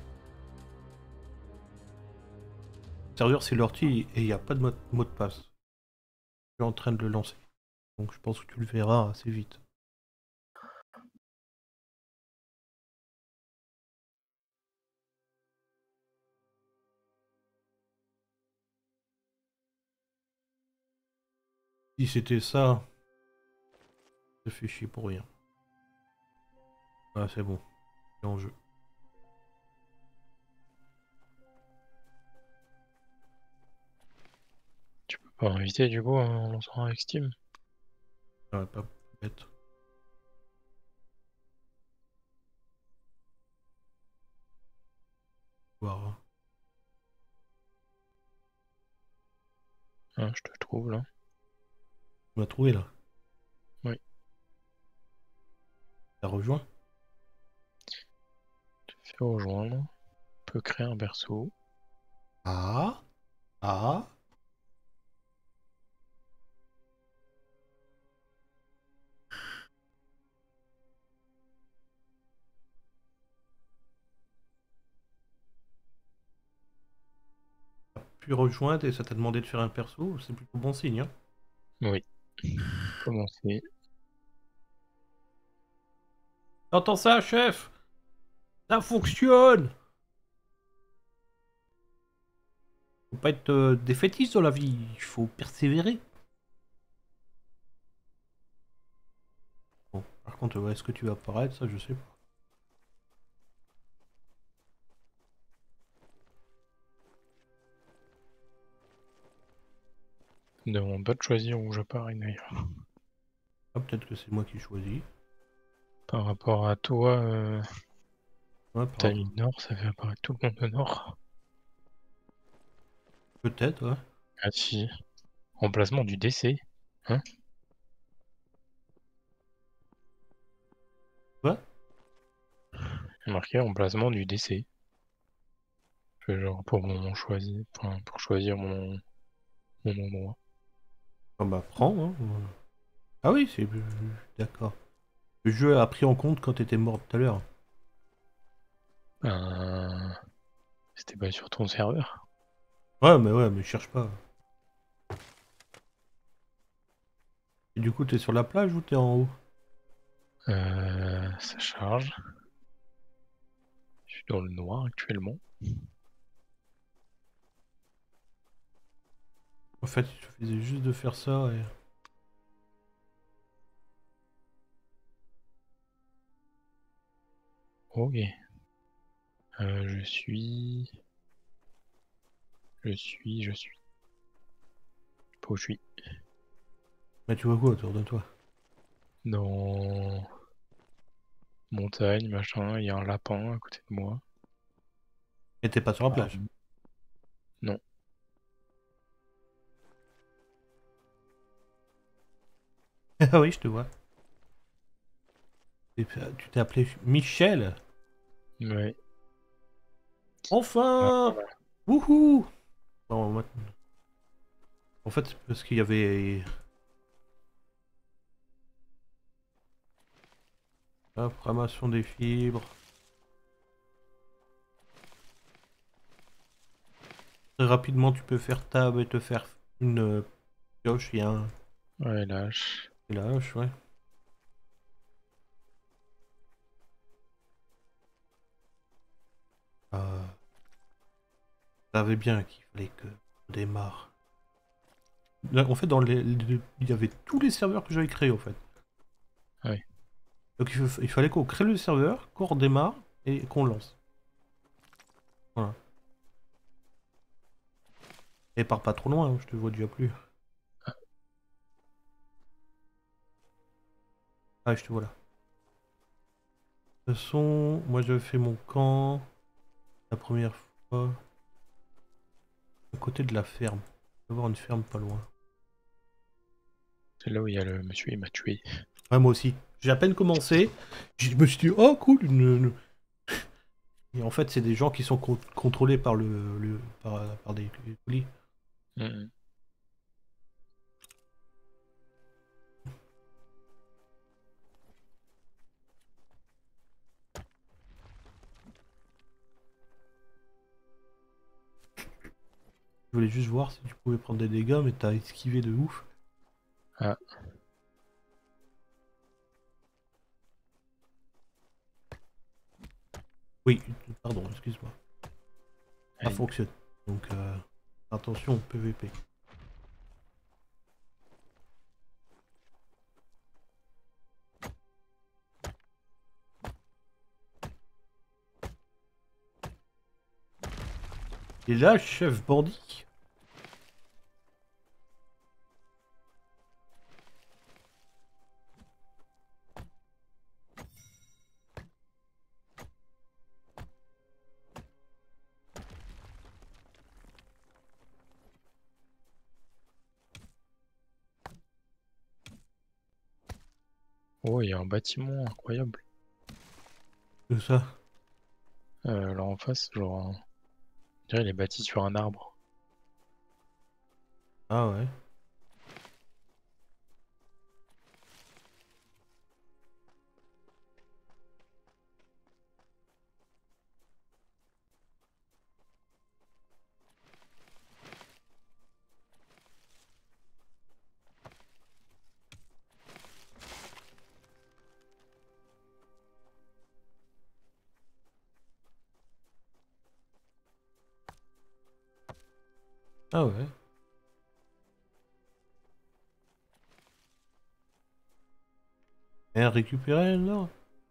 [SPEAKER 1] Le serveur c'est l'ortie et il n'y a pas de mot, mot de passe. Je suis en train de le lancer. Donc je pense que tu le verras assez vite. Si c'était ça, ça fait chier pour rien. Ah c'est bon, c'est en jeu.
[SPEAKER 2] Tu peux pas inviter du coup en lançant avec Steam?
[SPEAKER 1] Ah, pas bête. Voir.
[SPEAKER 2] Ah, je te trouve là.
[SPEAKER 1] On m'a trouvé là.
[SPEAKER 2] Oui.
[SPEAKER 1] T'as rejoint?
[SPEAKER 2] Tu fais rejoindre. Tu peux créer un perso.
[SPEAKER 1] Ah. Ah. Puis rejoindre et ça t'a demandé de faire un perso, c'est plutôt bon signe. Hein.
[SPEAKER 2] Oui. Commencer.
[SPEAKER 1] T'entends ça, chef? Ça fonctionne! Faut pas être euh, défaitiste dans la vie, il faut persévérer. Bon, par contre, ouais, est-ce que tu vas apparaître? Ça, je sais pas.
[SPEAKER 2] Ne demande pas de choisir où j'apparais d'ailleurs.
[SPEAKER 1] Ah, peut-être que c'est moi qui choisis.
[SPEAKER 2] Par rapport à toi, euh,
[SPEAKER 1] Ouais,
[SPEAKER 2] T'as
[SPEAKER 1] par...
[SPEAKER 2] mis Nord, ça fait apparaître tout le monde au Nord.
[SPEAKER 1] peut-être, ouais.
[SPEAKER 2] Ah si. Emplacement du décès. Hein?
[SPEAKER 1] Ouais.
[SPEAKER 2] Il y a marqué emplacement du décès. Genre pour mon choisi. Enfin, pour choisir mon, mon endroit.
[SPEAKER 1] Ah bah prends, hein. Ah oui, c'est... D'accord. Le jeu a pris en compte quand t'étais mort tout à l'heure.
[SPEAKER 2] Euh... C'était pas sur ton serveur.
[SPEAKER 1] Ouais, mais ouais, mais cherche pas. Et du coup, t'es sur la plage ou t'es en haut?
[SPEAKER 2] Euh... Ça charge. Je suis dans le noir actuellement.
[SPEAKER 1] En fait, il suffisait juste de faire ça et...
[SPEAKER 2] Ok. Euh, je suis... Je suis... Je suis... Je sais pas où je suis.
[SPEAKER 1] Mais tu vois quoi autour de toi?
[SPEAKER 2] Dans... Montagne, machin, il y a un lapin à côté de moi.
[SPEAKER 1] Et t'es pas sur la
[SPEAKER 2] Ah,
[SPEAKER 1] plage?
[SPEAKER 2] non.
[SPEAKER 1] Ah oui, je te vois. Et puis, tu t'es appelé Michel?
[SPEAKER 2] Ouais. Ah,
[SPEAKER 1] Enfin!
[SPEAKER 2] voilà.
[SPEAKER 1] Wouhou! Bon, moi- en fait, c'est parce qu'il y avait... La programmation des fibres. Très rapidement, tu peux faire tab et te faire une euh, pioche. Il y a un
[SPEAKER 2] Ouais, lâche.
[SPEAKER 1] lâche, ouais. Euh, savais bien qu'il fallait que on démarre. Là, en fait, dans les, les- il y avait tous les serveurs que j'avais créés, en fait.
[SPEAKER 2] Ouais.
[SPEAKER 1] Donc il, fa- il fallait qu'on crée le serveur, qu'on redémarre et qu'on lance. Voilà. Et pars pas trop loin, hein, je te vois déjà plus. Ah, je te vois là. De toute façon, moi j'avais fait mon camp la première fois à côté de la ferme. Il doit y avoir une ferme pas loin.
[SPEAKER 2] C'est là où il y a le monsieur, il m'a tué.
[SPEAKER 1] Ouais, moi aussi. J'ai à peine commencé. Je me suis dit, oh cool, une, une- Et en fait, c'est des gens qui sont con- contrôlés par le, le par, par des colis.
[SPEAKER 2] Mhm.
[SPEAKER 1] Je voulais juste voir si tu pouvais prendre des dégâts, mais t'as esquivé de ouf.
[SPEAKER 2] Ah,
[SPEAKER 1] Oui, pardon, excuse-moi. Ça
[SPEAKER 2] aïe.
[SPEAKER 1] fonctionne. Donc, euh, attention, P V P. Et là, chef bandit.
[SPEAKER 2] Oh, il y a un bâtiment incroyable.
[SPEAKER 1] C'est ça.
[SPEAKER 2] Euh, là en face, genre, un- on dirait il est bâti sur un arbre.
[SPEAKER 1] Ah ouais. Ah ouais. Et récupérer là.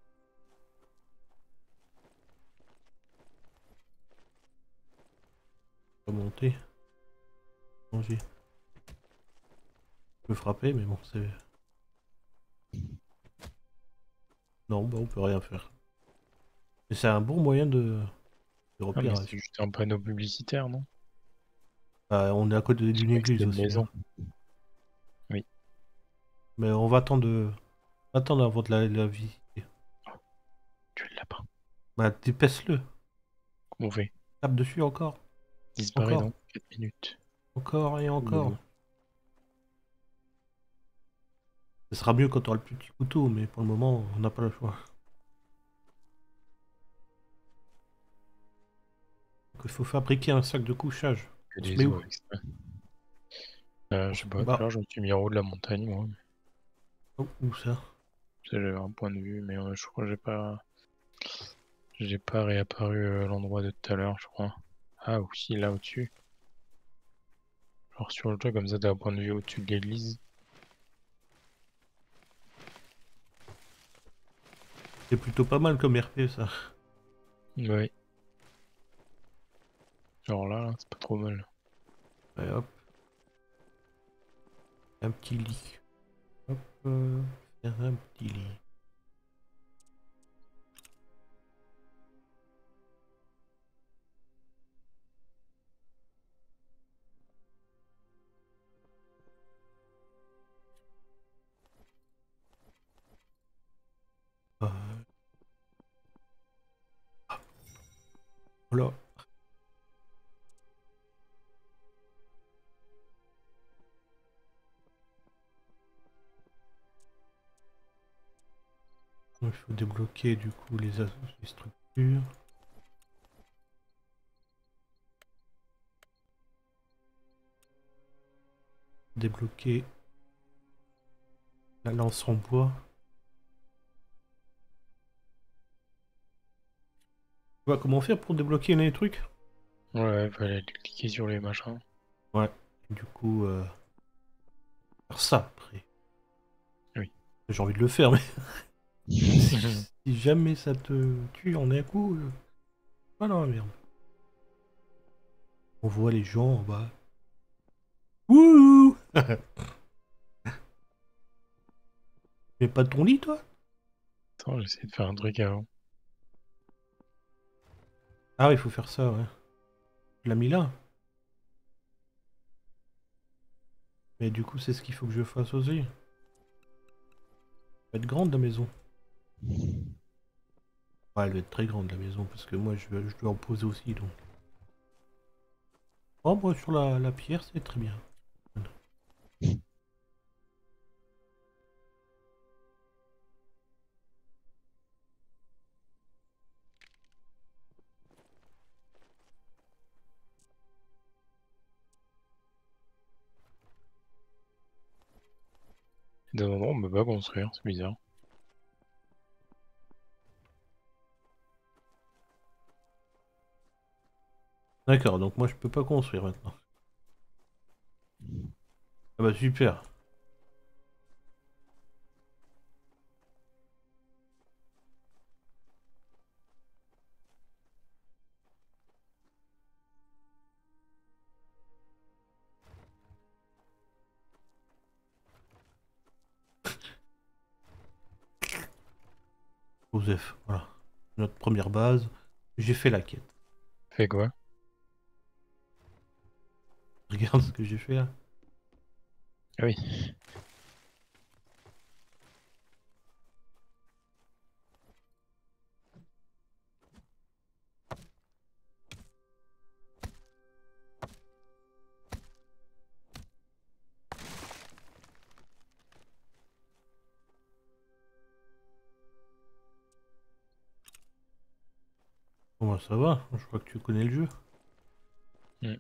[SPEAKER 1] Pas monter. Manger. Je peux frapper, mais bon, c'est. Non, bah on peut rien faire. Et c'est un bon moyen de, de
[SPEAKER 2] Ah, mais
[SPEAKER 1] repérage.
[SPEAKER 2] c'est juste un panneau publicitaire, non?
[SPEAKER 1] Ah, on est à côté
[SPEAKER 2] Je
[SPEAKER 1] d'une
[SPEAKER 2] croyais que
[SPEAKER 1] église
[SPEAKER 2] c'était une
[SPEAKER 1] aussi.
[SPEAKER 2] maison.
[SPEAKER 1] Hein.
[SPEAKER 2] Oui.
[SPEAKER 1] Mais on va attendre, de... attendre avant de la, la visiter.
[SPEAKER 2] Tu le lapin.
[SPEAKER 1] Bah, dépèce-le.
[SPEAKER 2] Comment on fait?
[SPEAKER 1] Tape dessus encore.
[SPEAKER 2] Disparaît
[SPEAKER 1] Encore.
[SPEAKER 2] dans quatre minutes.
[SPEAKER 1] Encore et encore.
[SPEAKER 2] Ouh.
[SPEAKER 1] Ce sera mieux quand on aura le petit couteau, mais pour le moment, on n'a pas le choix. Donc, il faut fabriquer un sac de couchage.
[SPEAKER 2] Que
[SPEAKER 1] On se
[SPEAKER 2] des
[SPEAKER 1] met
[SPEAKER 2] os
[SPEAKER 1] où?
[SPEAKER 2] avec ça. Euh,
[SPEAKER 1] On
[SPEAKER 2] je
[SPEAKER 1] se-
[SPEAKER 2] sais pas, tout à
[SPEAKER 1] Bah,
[SPEAKER 2] l'heure je me suis mis en haut de la montagne, moi.
[SPEAKER 1] oh, où ça?
[SPEAKER 2] Tu sais, j'avais un point de vue, mais euh, je crois que j'ai pas... J'ai pas réapparu euh, l'endroit de tout à l'heure, je crois. Ah, aussi, là, au-dessus. Genre sur le toit, comme ça, t'as un point de vue au-dessus de l'église.
[SPEAKER 1] C'est plutôt pas mal comme R P, ça.
[SPEAKER 2] Ouais. Genre là, là, c'est pas trop mal.
[SPEAKER 1] Et hop. Un petit lit. Hop. euh, Faire un petit lit. Euh, Voilà. Il faut débloquer du coup les, as- les structures. Débloquer la lance en bois. Tu vois comment faire pour débloquer les trucs?
[SPEAKER 2] Ouais, fallait cliquer sur les machins.
[SPEAKER 1] Ouais. Et du coup, euh, faire ça après.
[SPEAKER 2] Oui.
[SPEAKER 1] J'ai envie de le faire, mais si, si jamais ça te tue en un coup, euh, pas dans la merde. On voit les gens en bas. Wouhou! Mais pas de ton lit, toi?
[SPEAKER 2] Attends, j'essaie de faire un truc avant.
[SPEAKER 1] Ah oui, il faut faire ça, ouais. Tu l'as mis là. Mais du coup, c'est ce qu'il faut que je fasse aussi. Elle va être grande, la maison. Ouais, elle va être très grande, la maison, parce que moi, je, vais- je dois en poser aussi, donc. Oh, moi, sur la, la pierre, c'est très bien.
[SPEAKER 2] Dans un endroit, on peut pas construire, c'est bizarre.
[SPEAKER 1] D'accord, donc moi, je peux pas construire maintenant. Ah bah, super. Joseph, voilà. Notre première base. J'ai fait la quête.
[SPEAKER 2] Fais quoi?
[SPEAKER 1] Regarde ce que j'ai fait là.
[SPEAKER 2] Ah oui.
[SPEAKER 1] Bon, bah, ça va. Je crois que tu connais le jeu.
[SPEAKER 2] Hmm.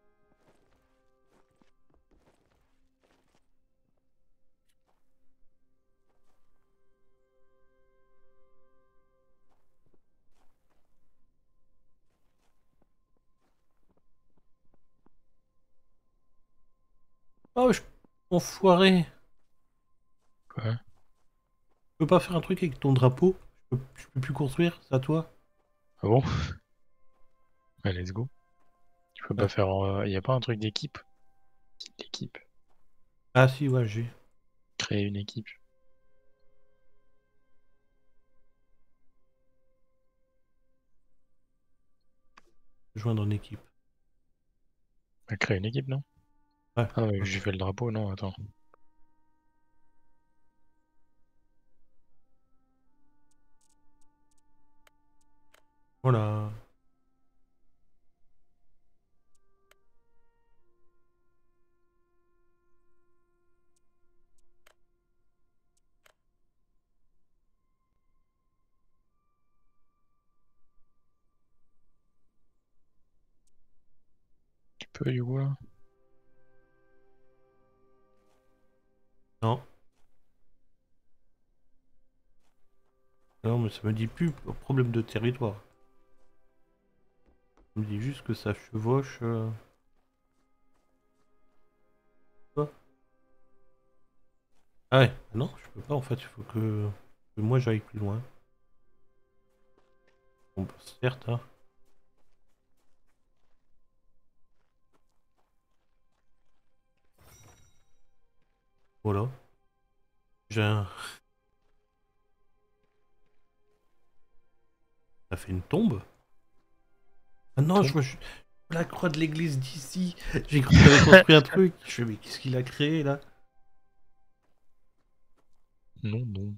[SPEAKER 1] Oh, je... enfoiré.
[SPEAKER 2] Quoi?
[SPEAKER 1] Tu peux pas faire un truc avec ton drapeau? Je peux, je peux plus construire, c'est à toi?
[SPEAKER 2] Ah bon? Ouais, let's go. Tu peux
[SPEAKER 1] Ah,
[SPEAKER 2] pas faire... euh, y a pas un truc d'équipe? L'équipe.
[SPEAKER 1] ah si, ouais, j'ai.
[SPEAKER 2] Créer une équipe.
[SPEAKER 1] Joindre une équipe.
[SPEAKER 2] On va créer une équipe, non?
[SPEAKER 1] Ouais.
[SPEAKER 2] Ah oui, j'ai fait le drapeau, non, attends.
[SPEAKER 1] Voilà.
[SPEAKER 2] Tu peux, du coup, là?
[SPEAKER 1] Non. Non, mais ça me dit plus problème de territoire. Ça me dit juste que ça chevauche. Euh... Quoi? Ah ouais, non, je peux pas en fait, il faut que, que moi j'aille plus loin. Bon, bah, certes, hein. Voilà. J'ai un... Ça fait une tombe? Ah non,
[SPEAKER 2] Tombe?
[SPEAKER 1] je vois je- la croix de l'église d'ici. J'ai cru qu'il avait construit un truc. Je fais, mais qu'est-ce qu'il a créé là?
[SPEAKER 2] Non, non.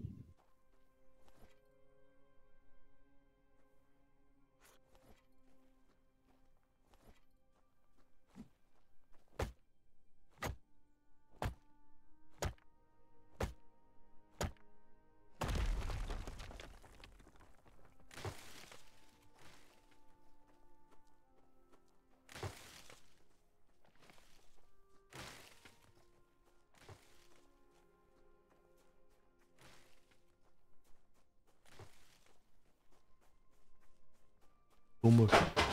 [SPEAKER 1] Tombe.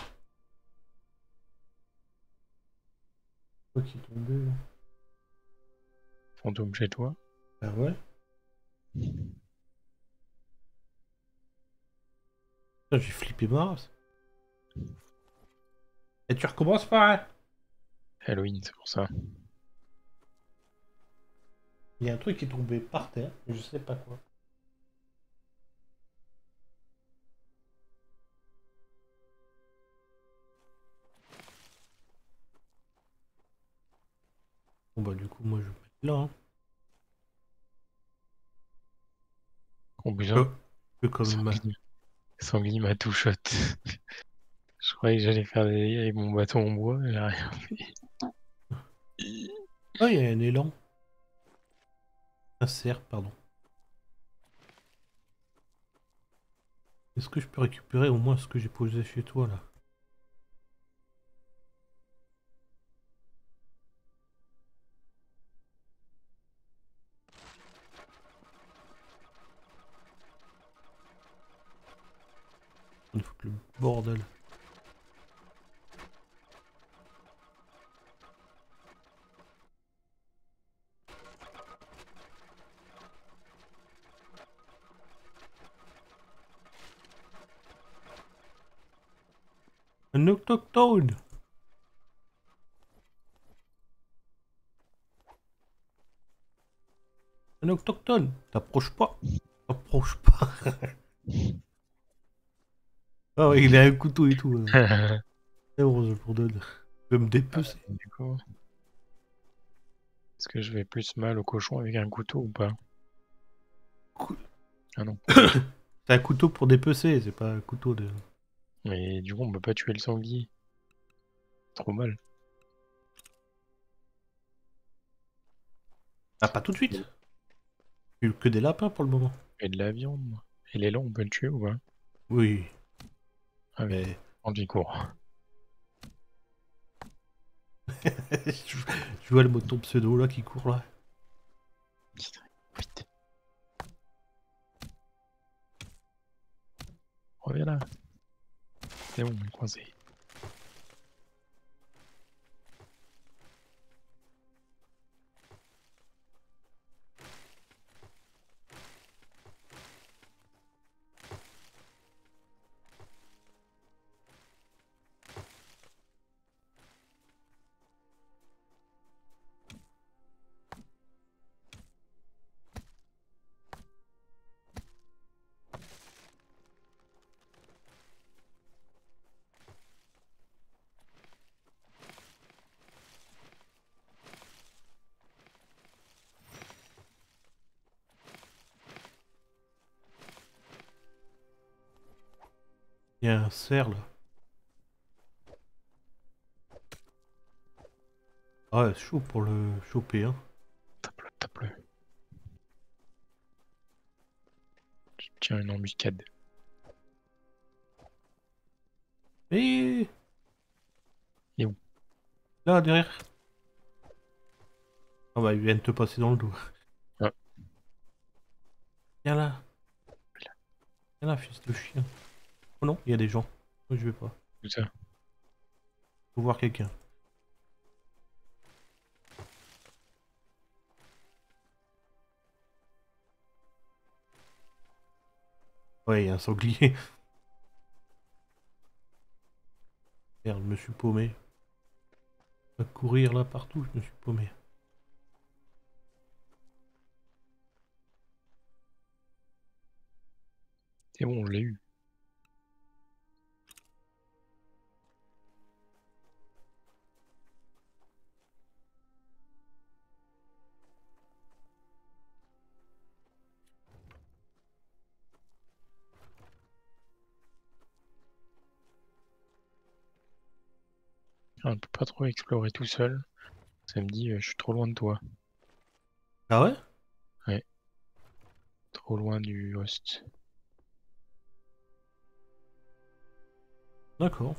[SPEAKER 1] Quoi qui est tombé là?
[SPEAKER 2] Fantôme chez toi?
[SPEAKER 1] Ah ouais? Putain, j'ai flippé ma race. Et tu recommences pas, hein?
[SPEAKER 2] Halloween, c'est pour ça.
[SPEAKER 1] Il y a un truc qui est tombé par terre, mais je sais pas quoi. Bon bah du coup moi je vais mettre là, hein.
[SPEAKER 2] Oh putain,
[SPEAKER 1] Euh, peu comme ma...
[SPEAKER 2] sanglier. Sanglier m'a tout shot. Je croyais que j'allais faire des dégâts avec mon bâton en bois, j'ai rien fait.
[SPEAKER 1] Ah, il y a un élan. Un cerf, pardon. Est-ce que je peux récupérer au moins ce que j'ai posé chez toi là? Il faut que le bordel. Un autochtone! Un autochtone! T'approches pas! T'approches pas! Ah ouais, il a un couteau et tout. Hein. C'est bon, je le pardonne. Il va me dépecer.
[SPEAKER 2] Du coup, est-ce que je vais plus mal au cochon avec un couteau ou pas?
[SPEAKER 1] Cou-
[SPEAKER 2] Ah non.
[SPEAKER 1] C'est un couteau pour dépecer, c'est pas un couteau de...
[SPEAKER 2] Mais du coup, on peut pas tuer le sanglier. Trop mal.
[SPEAKER 1] Ah, pas tout de suite! Il y a que des lapins pour le moment.
[SPEAKER 2] Et de la viande, moi. Et l'élan, on peut le tuer ou pas?
[SPEAKER 1] Oui,
[SPEAKER 2] Ah oui,
[SPEAKER 1] mais...
[SPEAKER 2] en vie court.
[SPEAKER 1] je je vois le moton pseudo là qui court là.
[SPEAKER 2] Vite. Reviens là. C'est bon, on est coincé.
[SPEAKER 1] y a un cerf là. Ah ouais, c'est chaud pour le choper, hein.
[SPEAKER 2] Tape-le, tape-le. Je tiens une embuscade.
[SPEAKER 1] Et
[SPEAKER 2] Et où?
[SPEAKER 1] là, derrière. Ah bah, il vient de te passer dans le dos.
[SPEAKER 2] Ah.
[SPEAKER 1] Viens là. Viens là, fils de chien. Oh non, il y a des gens. Moi, je vais pas.
[SPEAKER 2] Tout ça.
[SPEAKER 1] Faut voir quelqu'un. Ouais, il y a un sanglier. Merde, je me suis paumé. À courir là partout, je me suis paumé.
[SPEAKER 2] C'est bon, je l'ai eu. Ah, on peut pas trop explorer tout seul. Ça me dit, euh, je suis trop loin de toi.
[SPEAKER 1] Ah ouais?
[SPEAKER 2] Ouais. Trop loin du host.
[SPEAKER 1] D'accord.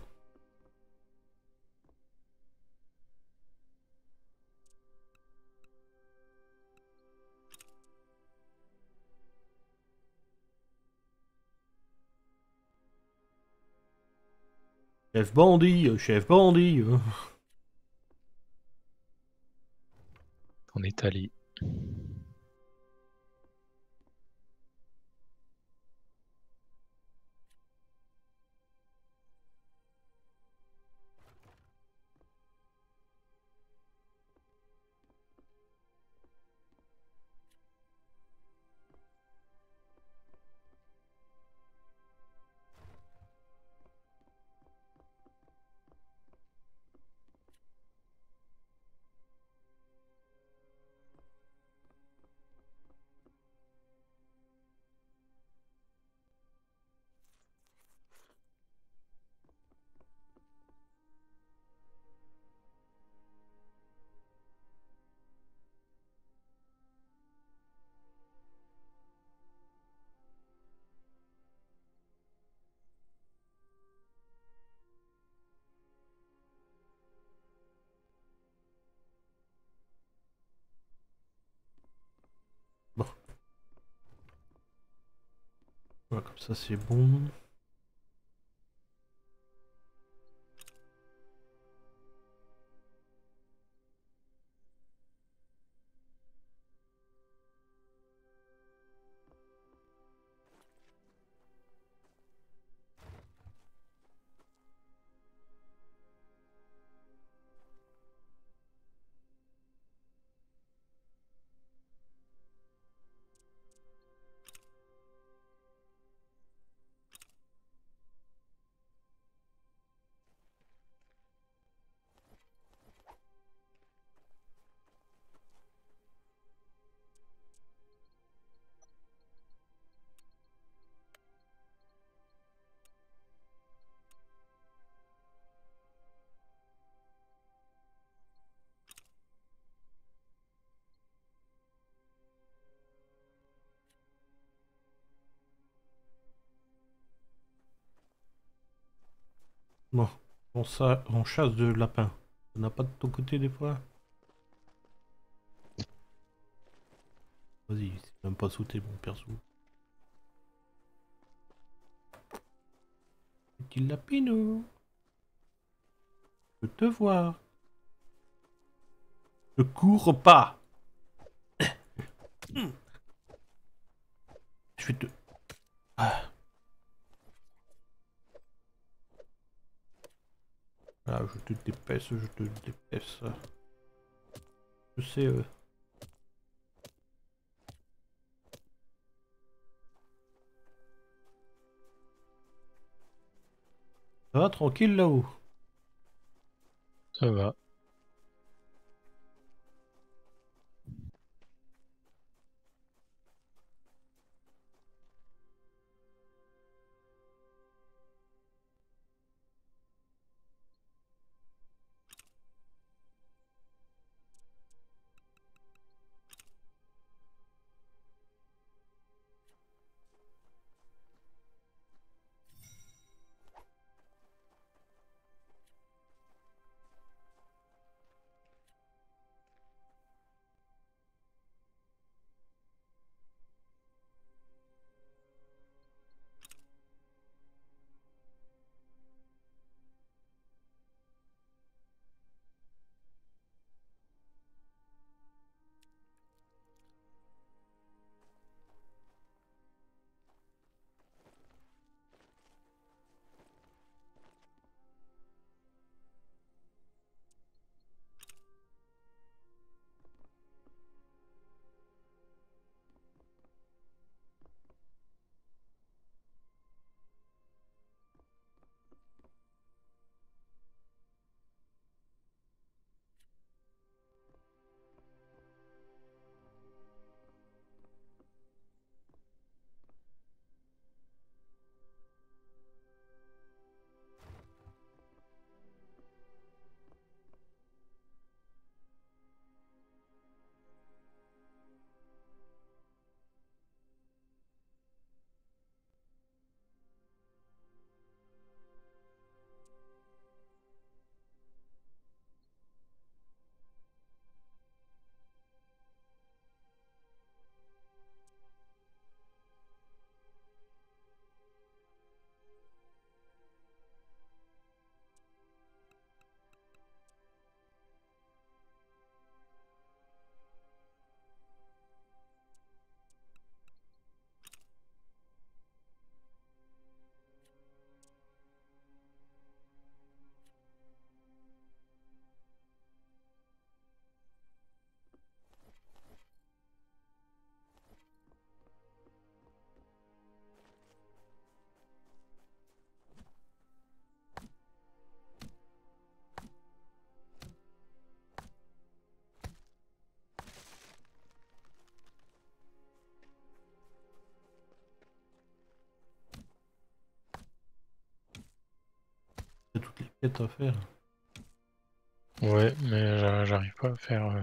[SPEAKER 1] Chef bandit, euh, chef bandit. euh.
[SPEAKER 2] En Italie. Bon. Voilà, comme ça c'est bon. Bon. On, ça, on chasse de lapin. Ça n'a pas de ton côté des fois? Vas-y, c'est même pas sauté mon perso. Petit lapinou. Je peux te voir. Ne cours pas. Je vais te... Ah. Ah, je te dépêche, je te dépêche. Je sais... Euh... Ça va, tranquille là-haut? Ça va.
[SPEAKER 1] quête à faire.
[SPEAKER 2] Ouais, mais j'a- j'arrive pas à faire... euh,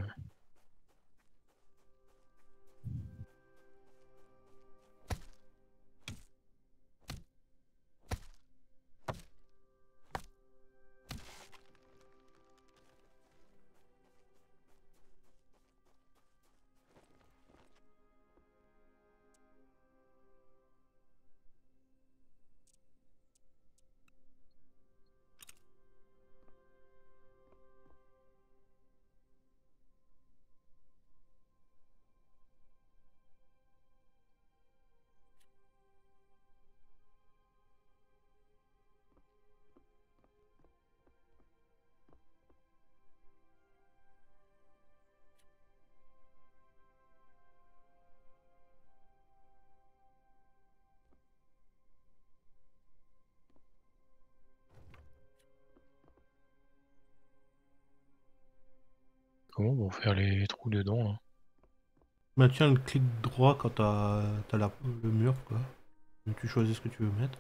[SPEAKER 2] Comment vont faire les trous dedans, là?
[SPEAKER 1] Bah tiens, le clic droit quand t'as t'as la- le mur, quoi. Donc, tu choisis ce que tu veux mettre.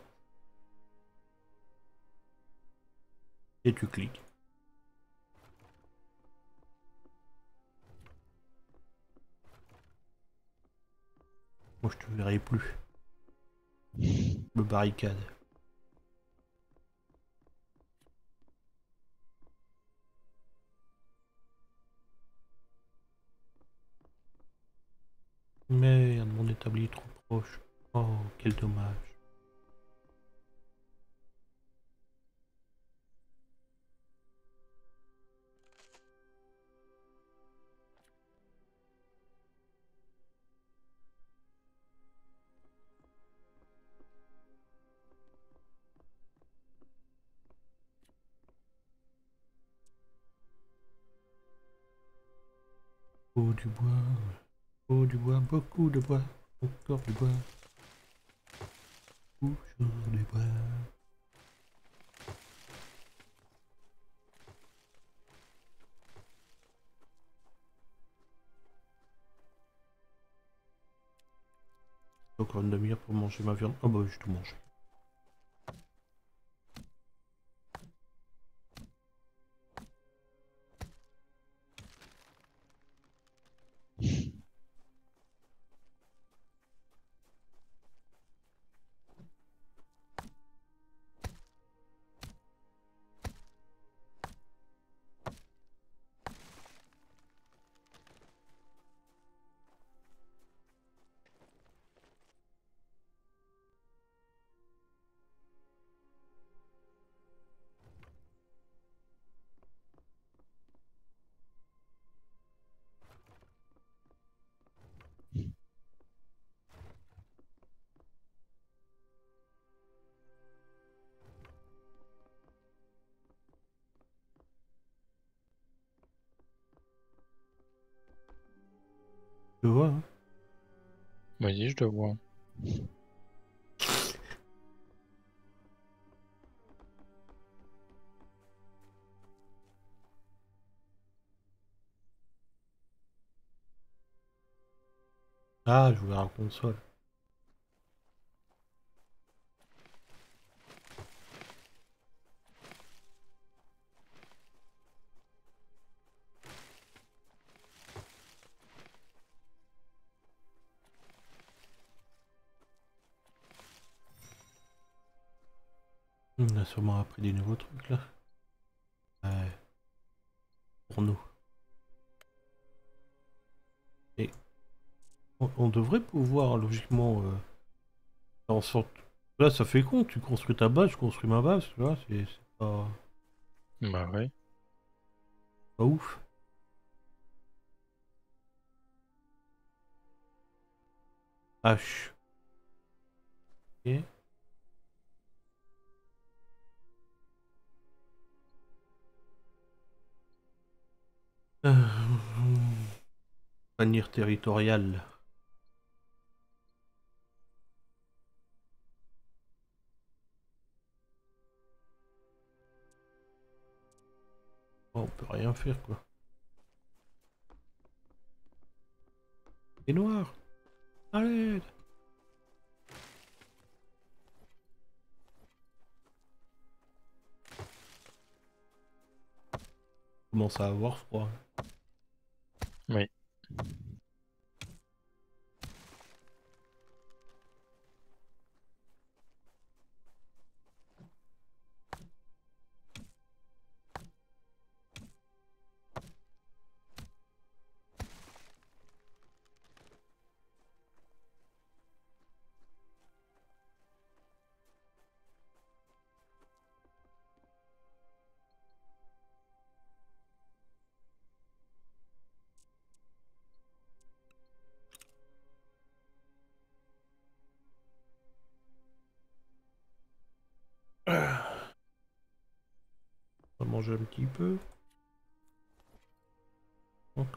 [SPEAKER 1] Et tu cliques. Moi, je te verrai plus. Me barricade. Merde, mon établi est trop proche. Oh, quel dommage. Oh, du bois. Oh, du bois, beaucoup de bois. Encore du bois. Toujours du bois. Encore une demi-heure pour manger ma viande. Oh bah, je tout mange. Tu vois, hein.
[SPEAKER 2] Vas-y, je te vois.
[SPEAKER 1] Ah, je voulais la console. On a sûrement appris des nouveaux trucs là. Ouais. Pour nous. Et on, on devrait pouvoir logiquement euh, faire en sorte. Là, ça fait con. Tu construis ta base, je construis ma base. Tu vois, c'est c'est pas,
[SPEAKER 2] Bah ouais.
[SPEAKER 1] pas ouf. H. Ok. Euh, Panier territorial. Oh, on peut rien faire quoi. C'est noir. Allez. commence à avoir froid.
[SPEAKER 2] Oui.
[SPEAKER 1] On va manger un petit peu. Donc.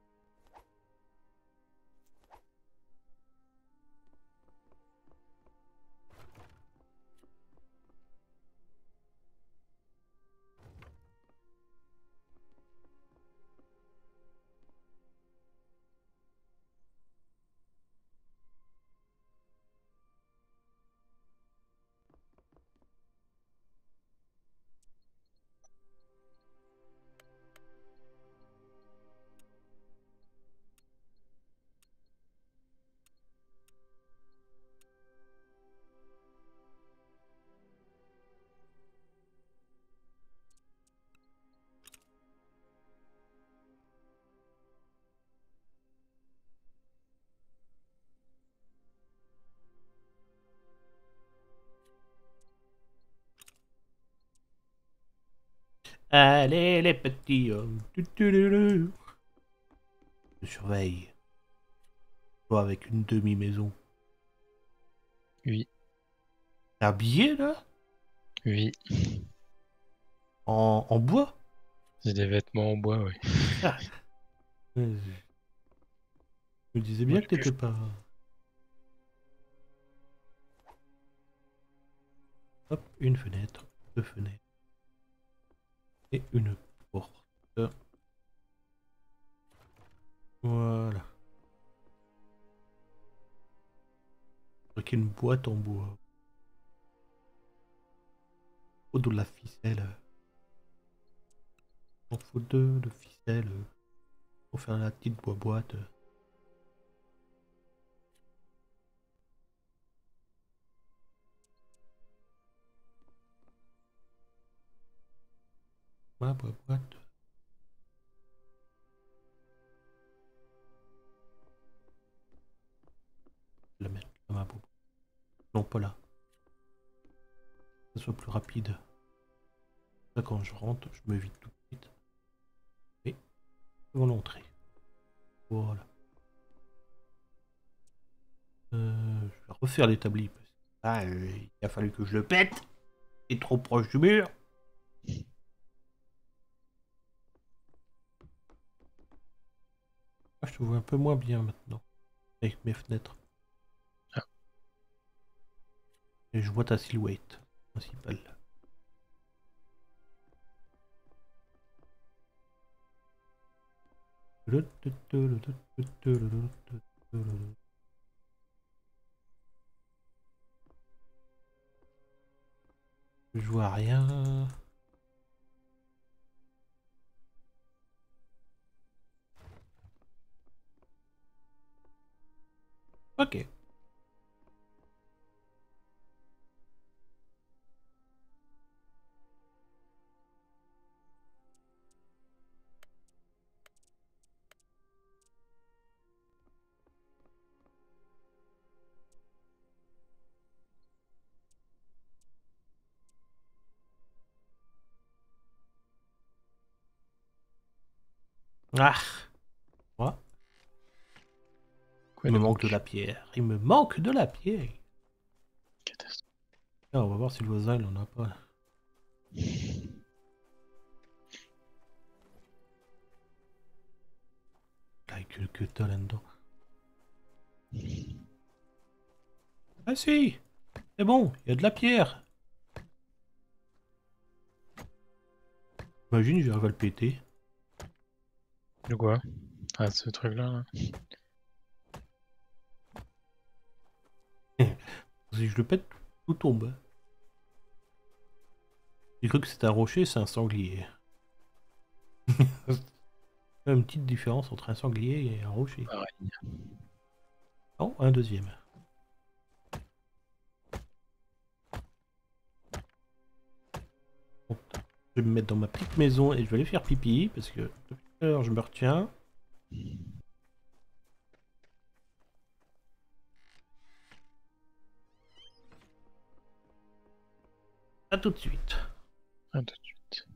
[SPEAKER 1] Allez les petits hommes. Je surveille. Toi avec une demi-maison.
[SPEAKER 2] Oui.
[SPEAKER 1] T'es habillé là?
[SPEAKER 2] Oui.
[SPEAKER 1] En, en bois?
[SPEAKER 2] J'ai des vêtements en bois, oui.
[SPEAKER 1] Ah. Je me disais bien
[SPEAKER 2] Moi,
[SPEAKER 1] que
[SPEAKER 2] j'ai
[SPEAKER 1] t'étais pas... Hop, une fenêtre, deux fenêtres. Et une porte. Voilà. Avec une boîte en bois. Oh, de la ficelle. Il en faut deux de ficelle. Pour faire la petite boîte. Ma boîte. Je vais la mettre dans ma boîte. Non, pas là. Que ce soit plus rapide. Là, quand je rentre, je me vide tout de suite. Et devant l'entrée. Voilà. Euh, je vais refaire l'établi. Parce que ah, euh, il a fallu que je le pète. Il est trop proche du mur. Ah, je te vois un peu moins bien maintenant. Avec mes fenêtres.
[SPEAKER 2] Ah.
[SPEAKER 1] Et je vois ta silhouette principale. Je vois rien. Ok. Ah. Moi,
[SPEAKER 2] Quoi
[SPEAKER 1] il me
[SPEAKER 2] donc?
[SPEAKER 1] manque de la pierre. Il me manque de la pierre.
[SPEAKER 2] Catastrophe.
[SPEAKER 1] Ah, on va voir si le voisin il en a pas. Là, que, que t'as là-dedans. Ah si. C'est bon, il y a de la pierre. Imagine, j'arrive à le péter.
[SPEAKER 2] De quoi? Ah, ce truc-là, là.
[SPEAKER 1] Si je le pète, tout tombe. J'ai cru que c'était un rocher, c'est un sanglier. Une petite différence entre un sanglier et un rocher.
[SPEAKER 2] Pareil.
[SPEAKER 1] Non, un deuxième. Bon, je vais me mettre dans ma petite maison et je vais aller faire pipi parce que depuis tout à l'heure je me retiens. À tout de suite.
[SPEAKER 2] À tout de suite.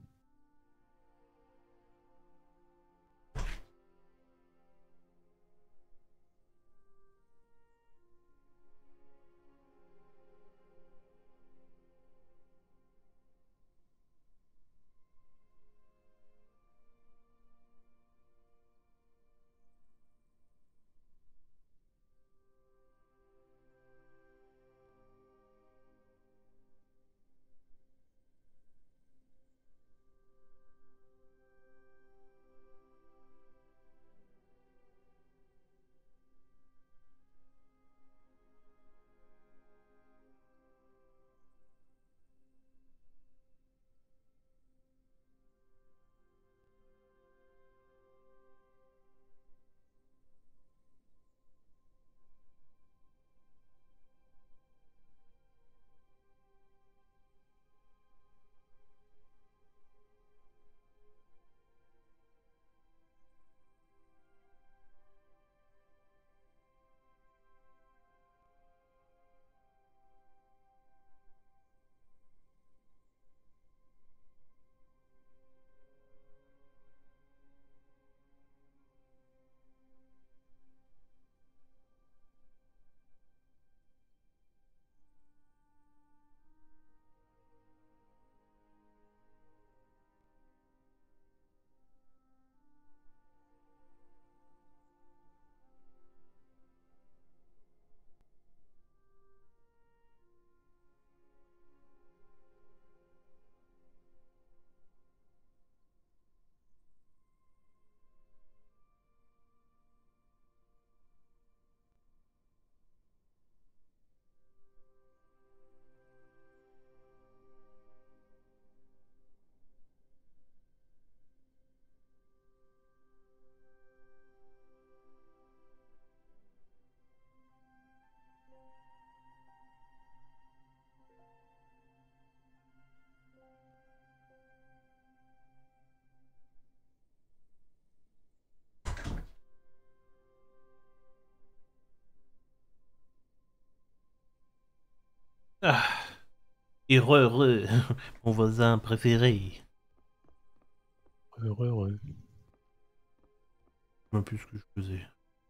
[SPEAKER 1] Ah, heureux, heureux, mon voisin préféré.
[SPEAKER 2] Heureux, heureux.
[SPEAKER 1] Je sais même plus ce que je faisais.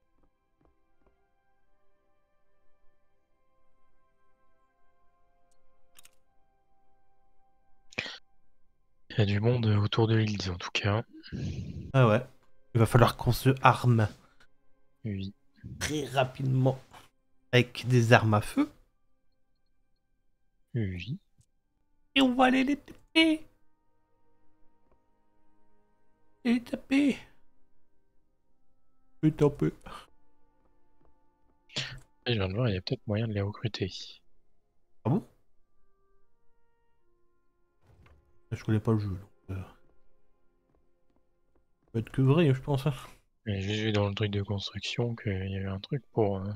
[SPEAKER 2] Il y a du monde autour de l'île, en tout cas.
[SPEAKER 1] Ah ouais. Il va falloir qu'on se arme
[SPEAKER 2] Oui.
[SPEAKER 1] très rapidement avec des armes à feu.
[SPEAKER 2] Oui.
[SPEAKER 1] Et on va aller les taper. Et les taper. Et taper.
[SPEAKER 2] Et je viens de voir, il y a peut-être moyen de les recruter.
[SPEAKER 1] Ah bon? Je connais pas le jeu. Donc, euh... ça peut être que vrai, je pense. Hein.
[SPEAKER 2] J'ai juste vu dans le truc de construction qu'il y avait un truc pour, euh,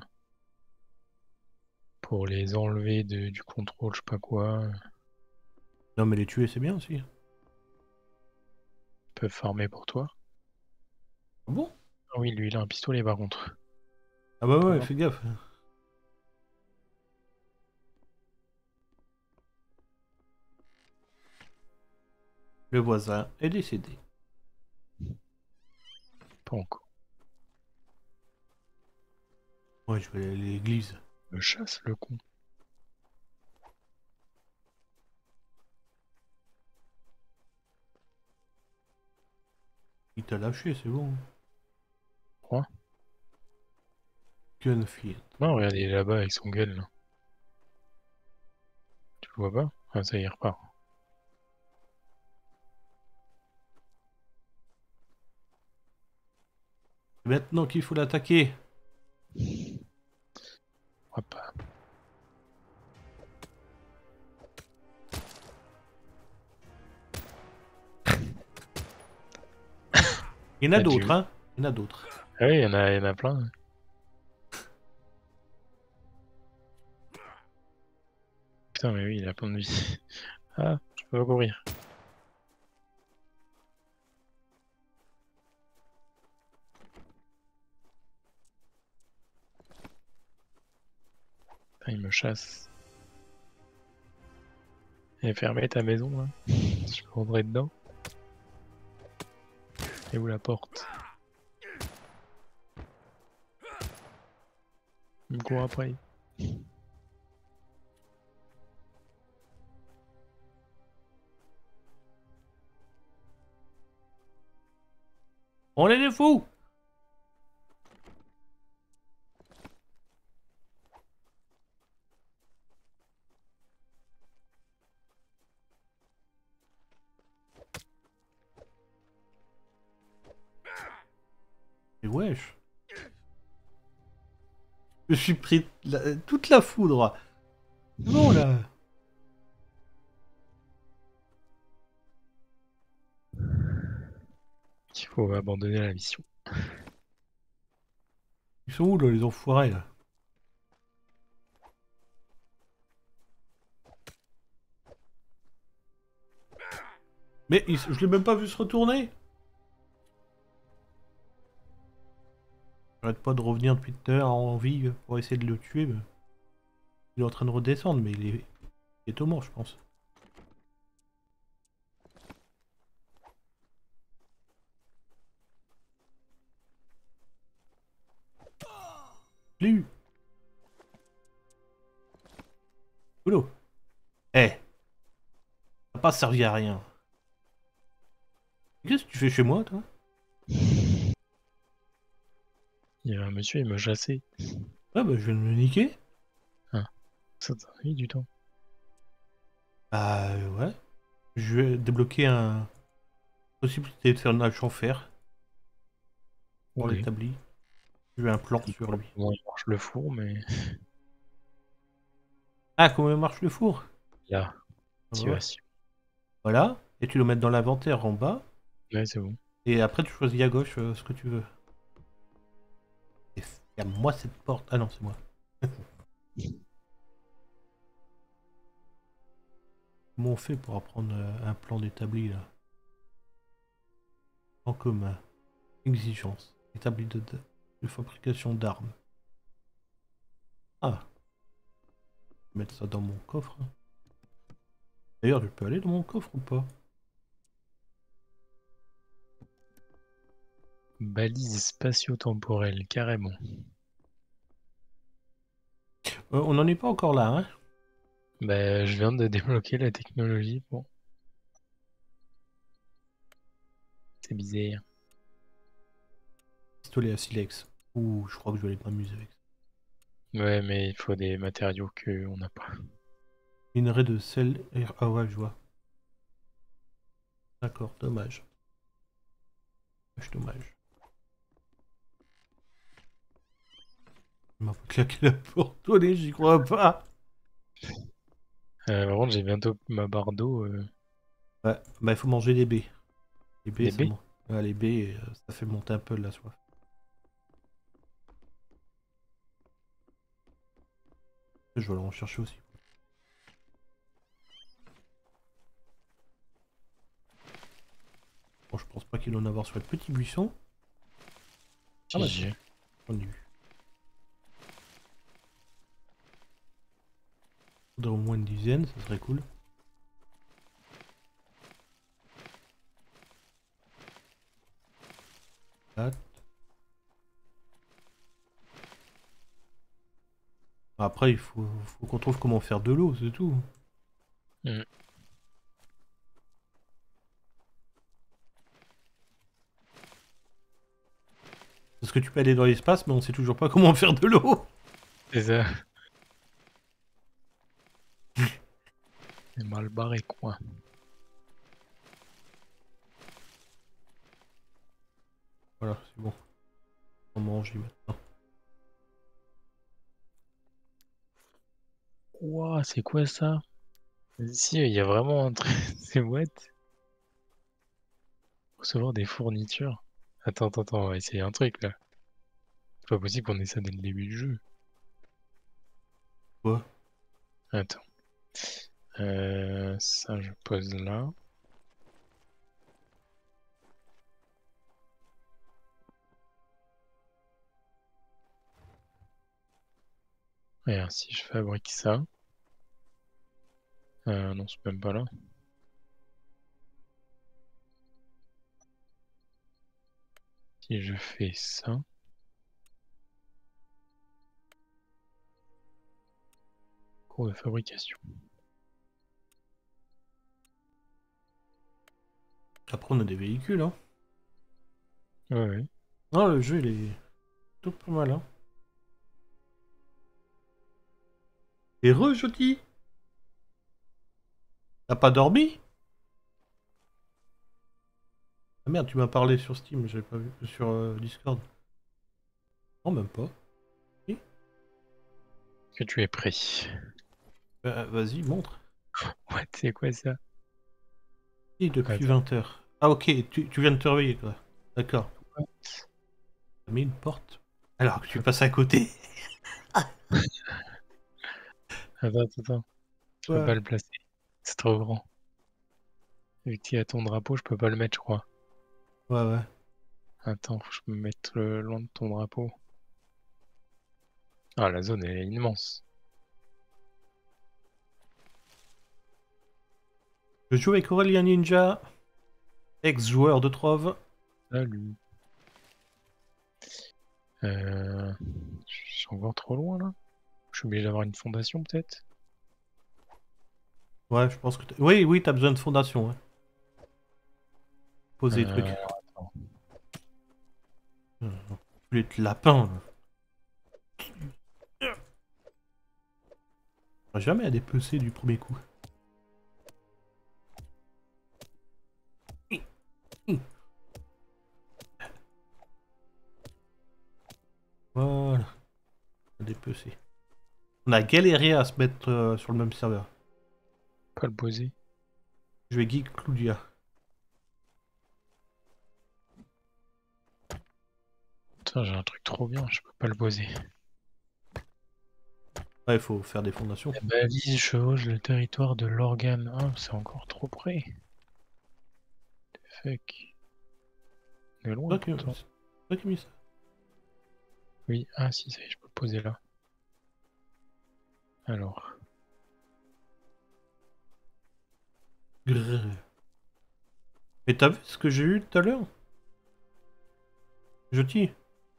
[SPEAKER 2] pour les enlever de, du contrôle, je sais pas quoi. Ils
[SPEAKER 1] Non mais les tuer c'est bien aussi.
[SPEAKER 2] peuvent farmer pour toi.
[SPEAKER 1] Ah bon?
[SPEAKER 2] Ah oui, lui il a un pistolet par contre.
[SPEAKER 1] Ah bah ouais,
[SPEAKER 2] Pour-
[SPEAKER 1] fais gaffe. Le voisin est décédé.
[SPEAKER 2] Pas encore.
[SPEAKER 1] Ouais, je vais aller à l'église.
[SPEAKER 2] Le chasse le con.
[SPEAKER 1] Il t'a lâché, c'est bon.
[SPEAKER 2] Quoi?
[SPEAKER 1] Gunfield.
[SPEAKER 2] Non, regarde, il est là-bas avec son gun là. Tu le vois pas? Ah ça y est, il repart.
[SPEAKER 1] C'est maintenant qu'il faut l'attaquer.
[SPEAKER 2] Hop.
[SPEAKER 1] Il y en a
[SPEAKER 2] Ah,
[SPEAKER 1] d'autres,
[SPEAKER 2] tu-
[SPEAKER 1] hein. Il y en a d'autres.
[SPEAKER 2] Ah oui, il y en a, il y en a plein. Putain, mais oui, il a plein de vie. Ah, je peux pas courir. Putain, il me chasse. Elle est fermée ta maison là? Je peux rentrer dedans? Et où la porte? Il me court après.
[SPEAKER 1] On est des fous! Mais wesh. Je suis pris la- toute la foudre. Non là.
[SPEAKER 2] Il faut abandonner la mission.
[SPEAKER 1] Ils sont où là, les enfoirés là? Mais ils- je l'ai même pas vu se retourner. J'arrête pas de revenir depuis tout à l'heure en vie pour essayer de le tuer. Mais... il est en train de redescendre, mais il est, il est au mort, je pense. Je l'ai eu. Boulot. Eh. Ça n'a pas servi à rien. Qu'est-ce que tu fais chez moi, toi?
[SPEAKER 2] Il y a un monsieur, il me chassait.
[SPEAKER 1] Ouais, bah je viens de me niquer.
[SPEAKER 2] Ah, ça t'a mis du temps.
[SPEAKER 1] Bah euh, ouais. Je vais débloquer un... possibilité de faire un nage en fer. Pour
[SPEAKER 2] Ok.
[SPEAKER 1] l'établi. J'ai eu un plan sur lui.
[SPEAKER 2] Comment il marche le four, mais
[SPEAKER 1] Ah, comment marche le four?
[SPEAKER 2] là,
[SPEAKER 1] Ah bah ouais.
[SPEAKER 2] activation.
[SPEAKER 1] Voilà. Et tu le mets dans l'inventaire en bas.
[SPEAKER 2] Ouais, c'est bon.
[SPEAKER 1] Et après, tu choisis à gauche euh, ce que tu veux. Et ferme-moi cette porte. Ah non, c'est moi. Comment on fait pour apprendre euh, un plan d'établi là? En commun. Exigence. Établi de, de, de fabrication d'armes. Ah. Je vais mettre ça dans mon coffre. hein. D'ailleurs, je peux aller dans mon coffre ou pas?
[SPEAKER 2] Balise spatio-temporelle, carrément.
[SPEAKER 1] Euh, on n'en est pas encore là, hein?
[SPEAKER 2] Bah, je viens de débloquer la technologie. Bon, c'est bizarre.
[SPEAKER 1] Pistolet à silex. Ouh, je crois que je vais aller m'amuser avec ça.
[SPEAKER 2] Ouais, mais il faut des matériaux qu'on n'a pas.
[SPEAKER 1] Minerai de sel. et- Ah ouais, je vois. D'accord, dommage. Dommage, dommage. Il m'a pas claqué la porte au nez, j'y crois pas.
[SPEAKER 2] Euh, par contre, j'ai bientôt ma barre d'eau. euh,
[SPEAKER 1] Ouais, bah il faut manger des baies. Les baies,
[SPEAKER 2] Des
[SPEAKER 1] ça
[SPEAKER 2] baies?
[SPEAKER 1] mon- ouais, les baies, euh, ça fait monter un peu la soif. Je vais aller en chercher aussi. Bon, je pense pas qu'il en avoir sur le petit buisson. Ah bah
[SPEAKER 2] G G.
[SPEAKER 1] on y vu. Faudrait au moins une dizaine, ça serait cool. Quatre. Après, il faut, faut qu'on trouve comment faire de l'eau, c'est tout.
[SPEAKER 2] Mm.
[SPEAKER 1] Parce que tu peux aller dans l'espace, mais on sait toujours pas comment faire de l'eau.
[SPEAKER 2] C'est ça. C'est mal barré, quoi.
[SPEAKER 1] Voilà, c'est bon. On mange maintenant.
[SPEAKER 2] Ouah, c'est quoi ça? Ici, il y a vraiment un truc. C'est what? Recevoir des fournitures. Attends, attends, attends, on va essayer un truc là. C'est pas possible qu'on ait ça dès le début du jeu.
[SPEAKER 1] Quoi?
[SPEAKER 2] Attends. Euh, ça, je pose là. Et alors, si je fabrique ça. Euh, non, c'est même pas là. Si je fais ça. Cours de fabrication.
[SPEAKER 1] Après, on a des véhicules, hein.
[SPEAKER 2] Ouais, ouais.
[SPEAKER 1] Non, le jeu, il est tout pas mal, hein. Et re, jeudi. T'as pas dormi? Ah merde, tu m'as parlé sur Steam, j'avais pas vu. Sur euh, Discord. Non, même pas.
[SPEAKER 2] Que tu es pris.
[SPEAKER 1] Euh, Vas-y, montre.
[SPEAKER 2] What, c'est quoi ça?
[SPEAKER 1] Et depuis
[SPEAKER 2] Attends.
[SPEAKER 1] vingt heures. Ah ok, tu, tu viens de te réveiller, quoi. D'accord. T'as mis une porte. Alors que tu passes à côté.
[SPEAKER 2] Attends, attends, attends. Je peux
[SPEAKER 1] Ouais.
[SPEAKER 2] pas le placer. C'est trop grand. Vu qu'il y a ton drapeau, je peux pas le mettre, je crois.
[SPEAKER 1] Ouais, ouais.
[SPEAKER 2] Attends, faut que je me mette le long de ton drapeau. Ah, la zone est immense.
[SPEAKER 1] Je joue avec Aurélien Ninja, ex-joueur de Trove.
[SPEAKER 2] Salut. Euh... Je suis encore trop loin là. Je suis obligé d'avoir une fondation peut-être.
[SPEAKER 1] Ouais, je pense que... t'as- Oui, oui, t'as besoin de fondation, ouais. Poser des
[SPEAKER 2] Euh...
[SPEAKER 1] trucs.
[SPEAKER 2] Attends.
[SPEAKER 1] Euh, Les lapins, là. On va jamais à dépecer du premier coup. Voilà. À dépecer. On a galéré à se mettre euh, sur le même serveur.
[SPEAKER 2] Pas le poser.
[SPEAKER 1] Je vais geek Claudia.
[SPEAKER 2] Putain, j'ai un truc trop bien, je peux pas le poser.
[SPEAKER 1] Ouais, il faut faire des fondations.
[SPEAKER 2] La balise chevauche le territoire de l'organe. Ah, c'est encore trop près. Fuck. On est loin
[SPEAKER 1] C'est toi qui
[SPEAKER 2] pourtant.
[SPEAKER 1] c'est toi qui as mis ça.
[SPEAKER 2] Oui, ah si, ça y est, je peux le poser là. Alors.
[SPEAKER 1] Grrr. Et t'as vu ce que j'ai eu tout à l'heure? Je t'y.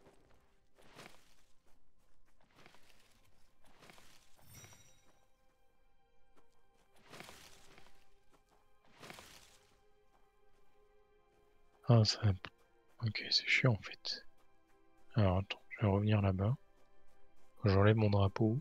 [SPEAKER 2] Ah, ça. Ok, c'est chiant en fait. Alors attends, je vais revenir là-bas. J'enlève mon drapeau.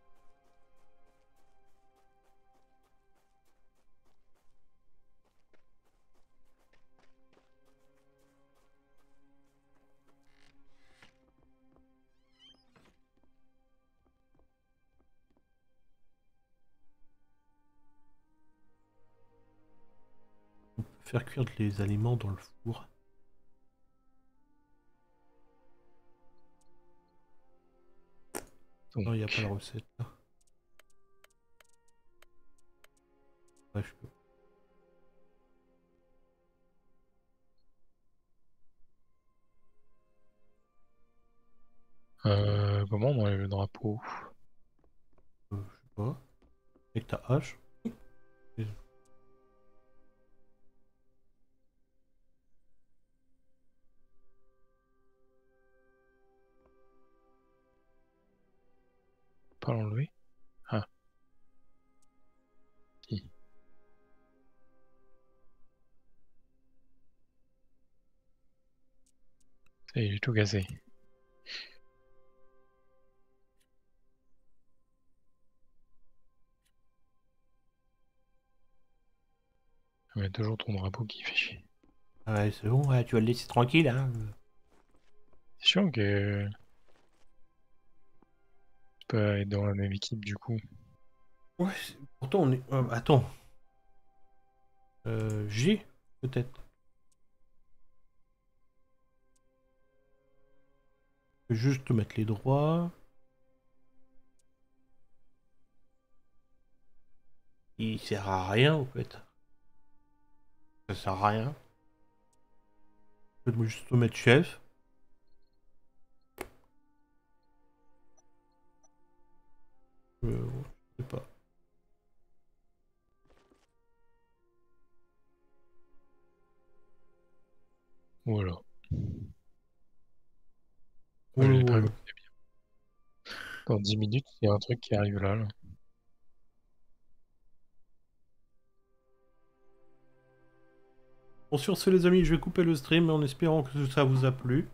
[SPEAKER 1] Faire cuire les aliments dans le four.
[SPEAKER 2] Donc,
[SPEAKER 1] Non, il n'y a pas la recette là. Ouais, je peux.
[SPEAKER 2] euh, comment on enlève le drapeau?
[SPEAKER 1] Euh, je sais pas. Avec ta hache.
[SPEAKER 2] Pas l'enlever? Ah, si. Ça y est, j'ai tout cassé. Il y a toujours ton drapeau qui fait chier.
[SPEAKER 1] Ah ouais, c'est bon, ouais, tu vas le laisser tranquille, hein.
[SPEAKER 2] C'est chiant que tu peux être dans la même équipe du coup.
[SPEAKER 1] Ouais, c'est- pourtant on est. euh, attends. Euh, G, peut-être. Je vais juste te mettre les droits. Il sert à rien en fait. Ça sert à rien. Je vais juste te mettre chef. Euh, je sais pas.
[SPEAKER 2] Voilà.
[SPEAKER 1] Voilà,
[SPEAKER 2] J'espère
[SPEAKER 1] voilà.
[SPEAKER 2] que c'est bien. Dans dix minutes, il y a un truc qui arrive là. là.
[SPEAKER 1] Bon, sur ce les amis, je vais couper le stream en espérant que ça vous a plu.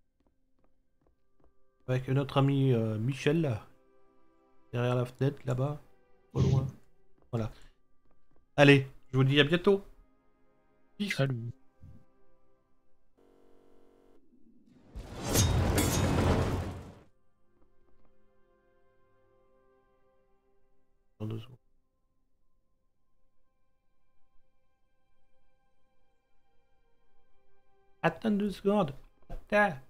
[SPEAKER 1] Avec notre ami euh, Michel, là. Derrière la fenêtre, là-bas. Pas loin. Voilà. Allez, je vous dis à bientôt. Peace.
[SPEAKER 2] Salut.
[SPEAKER 1] Dans deux secondes. Attends deux secondes. Attends.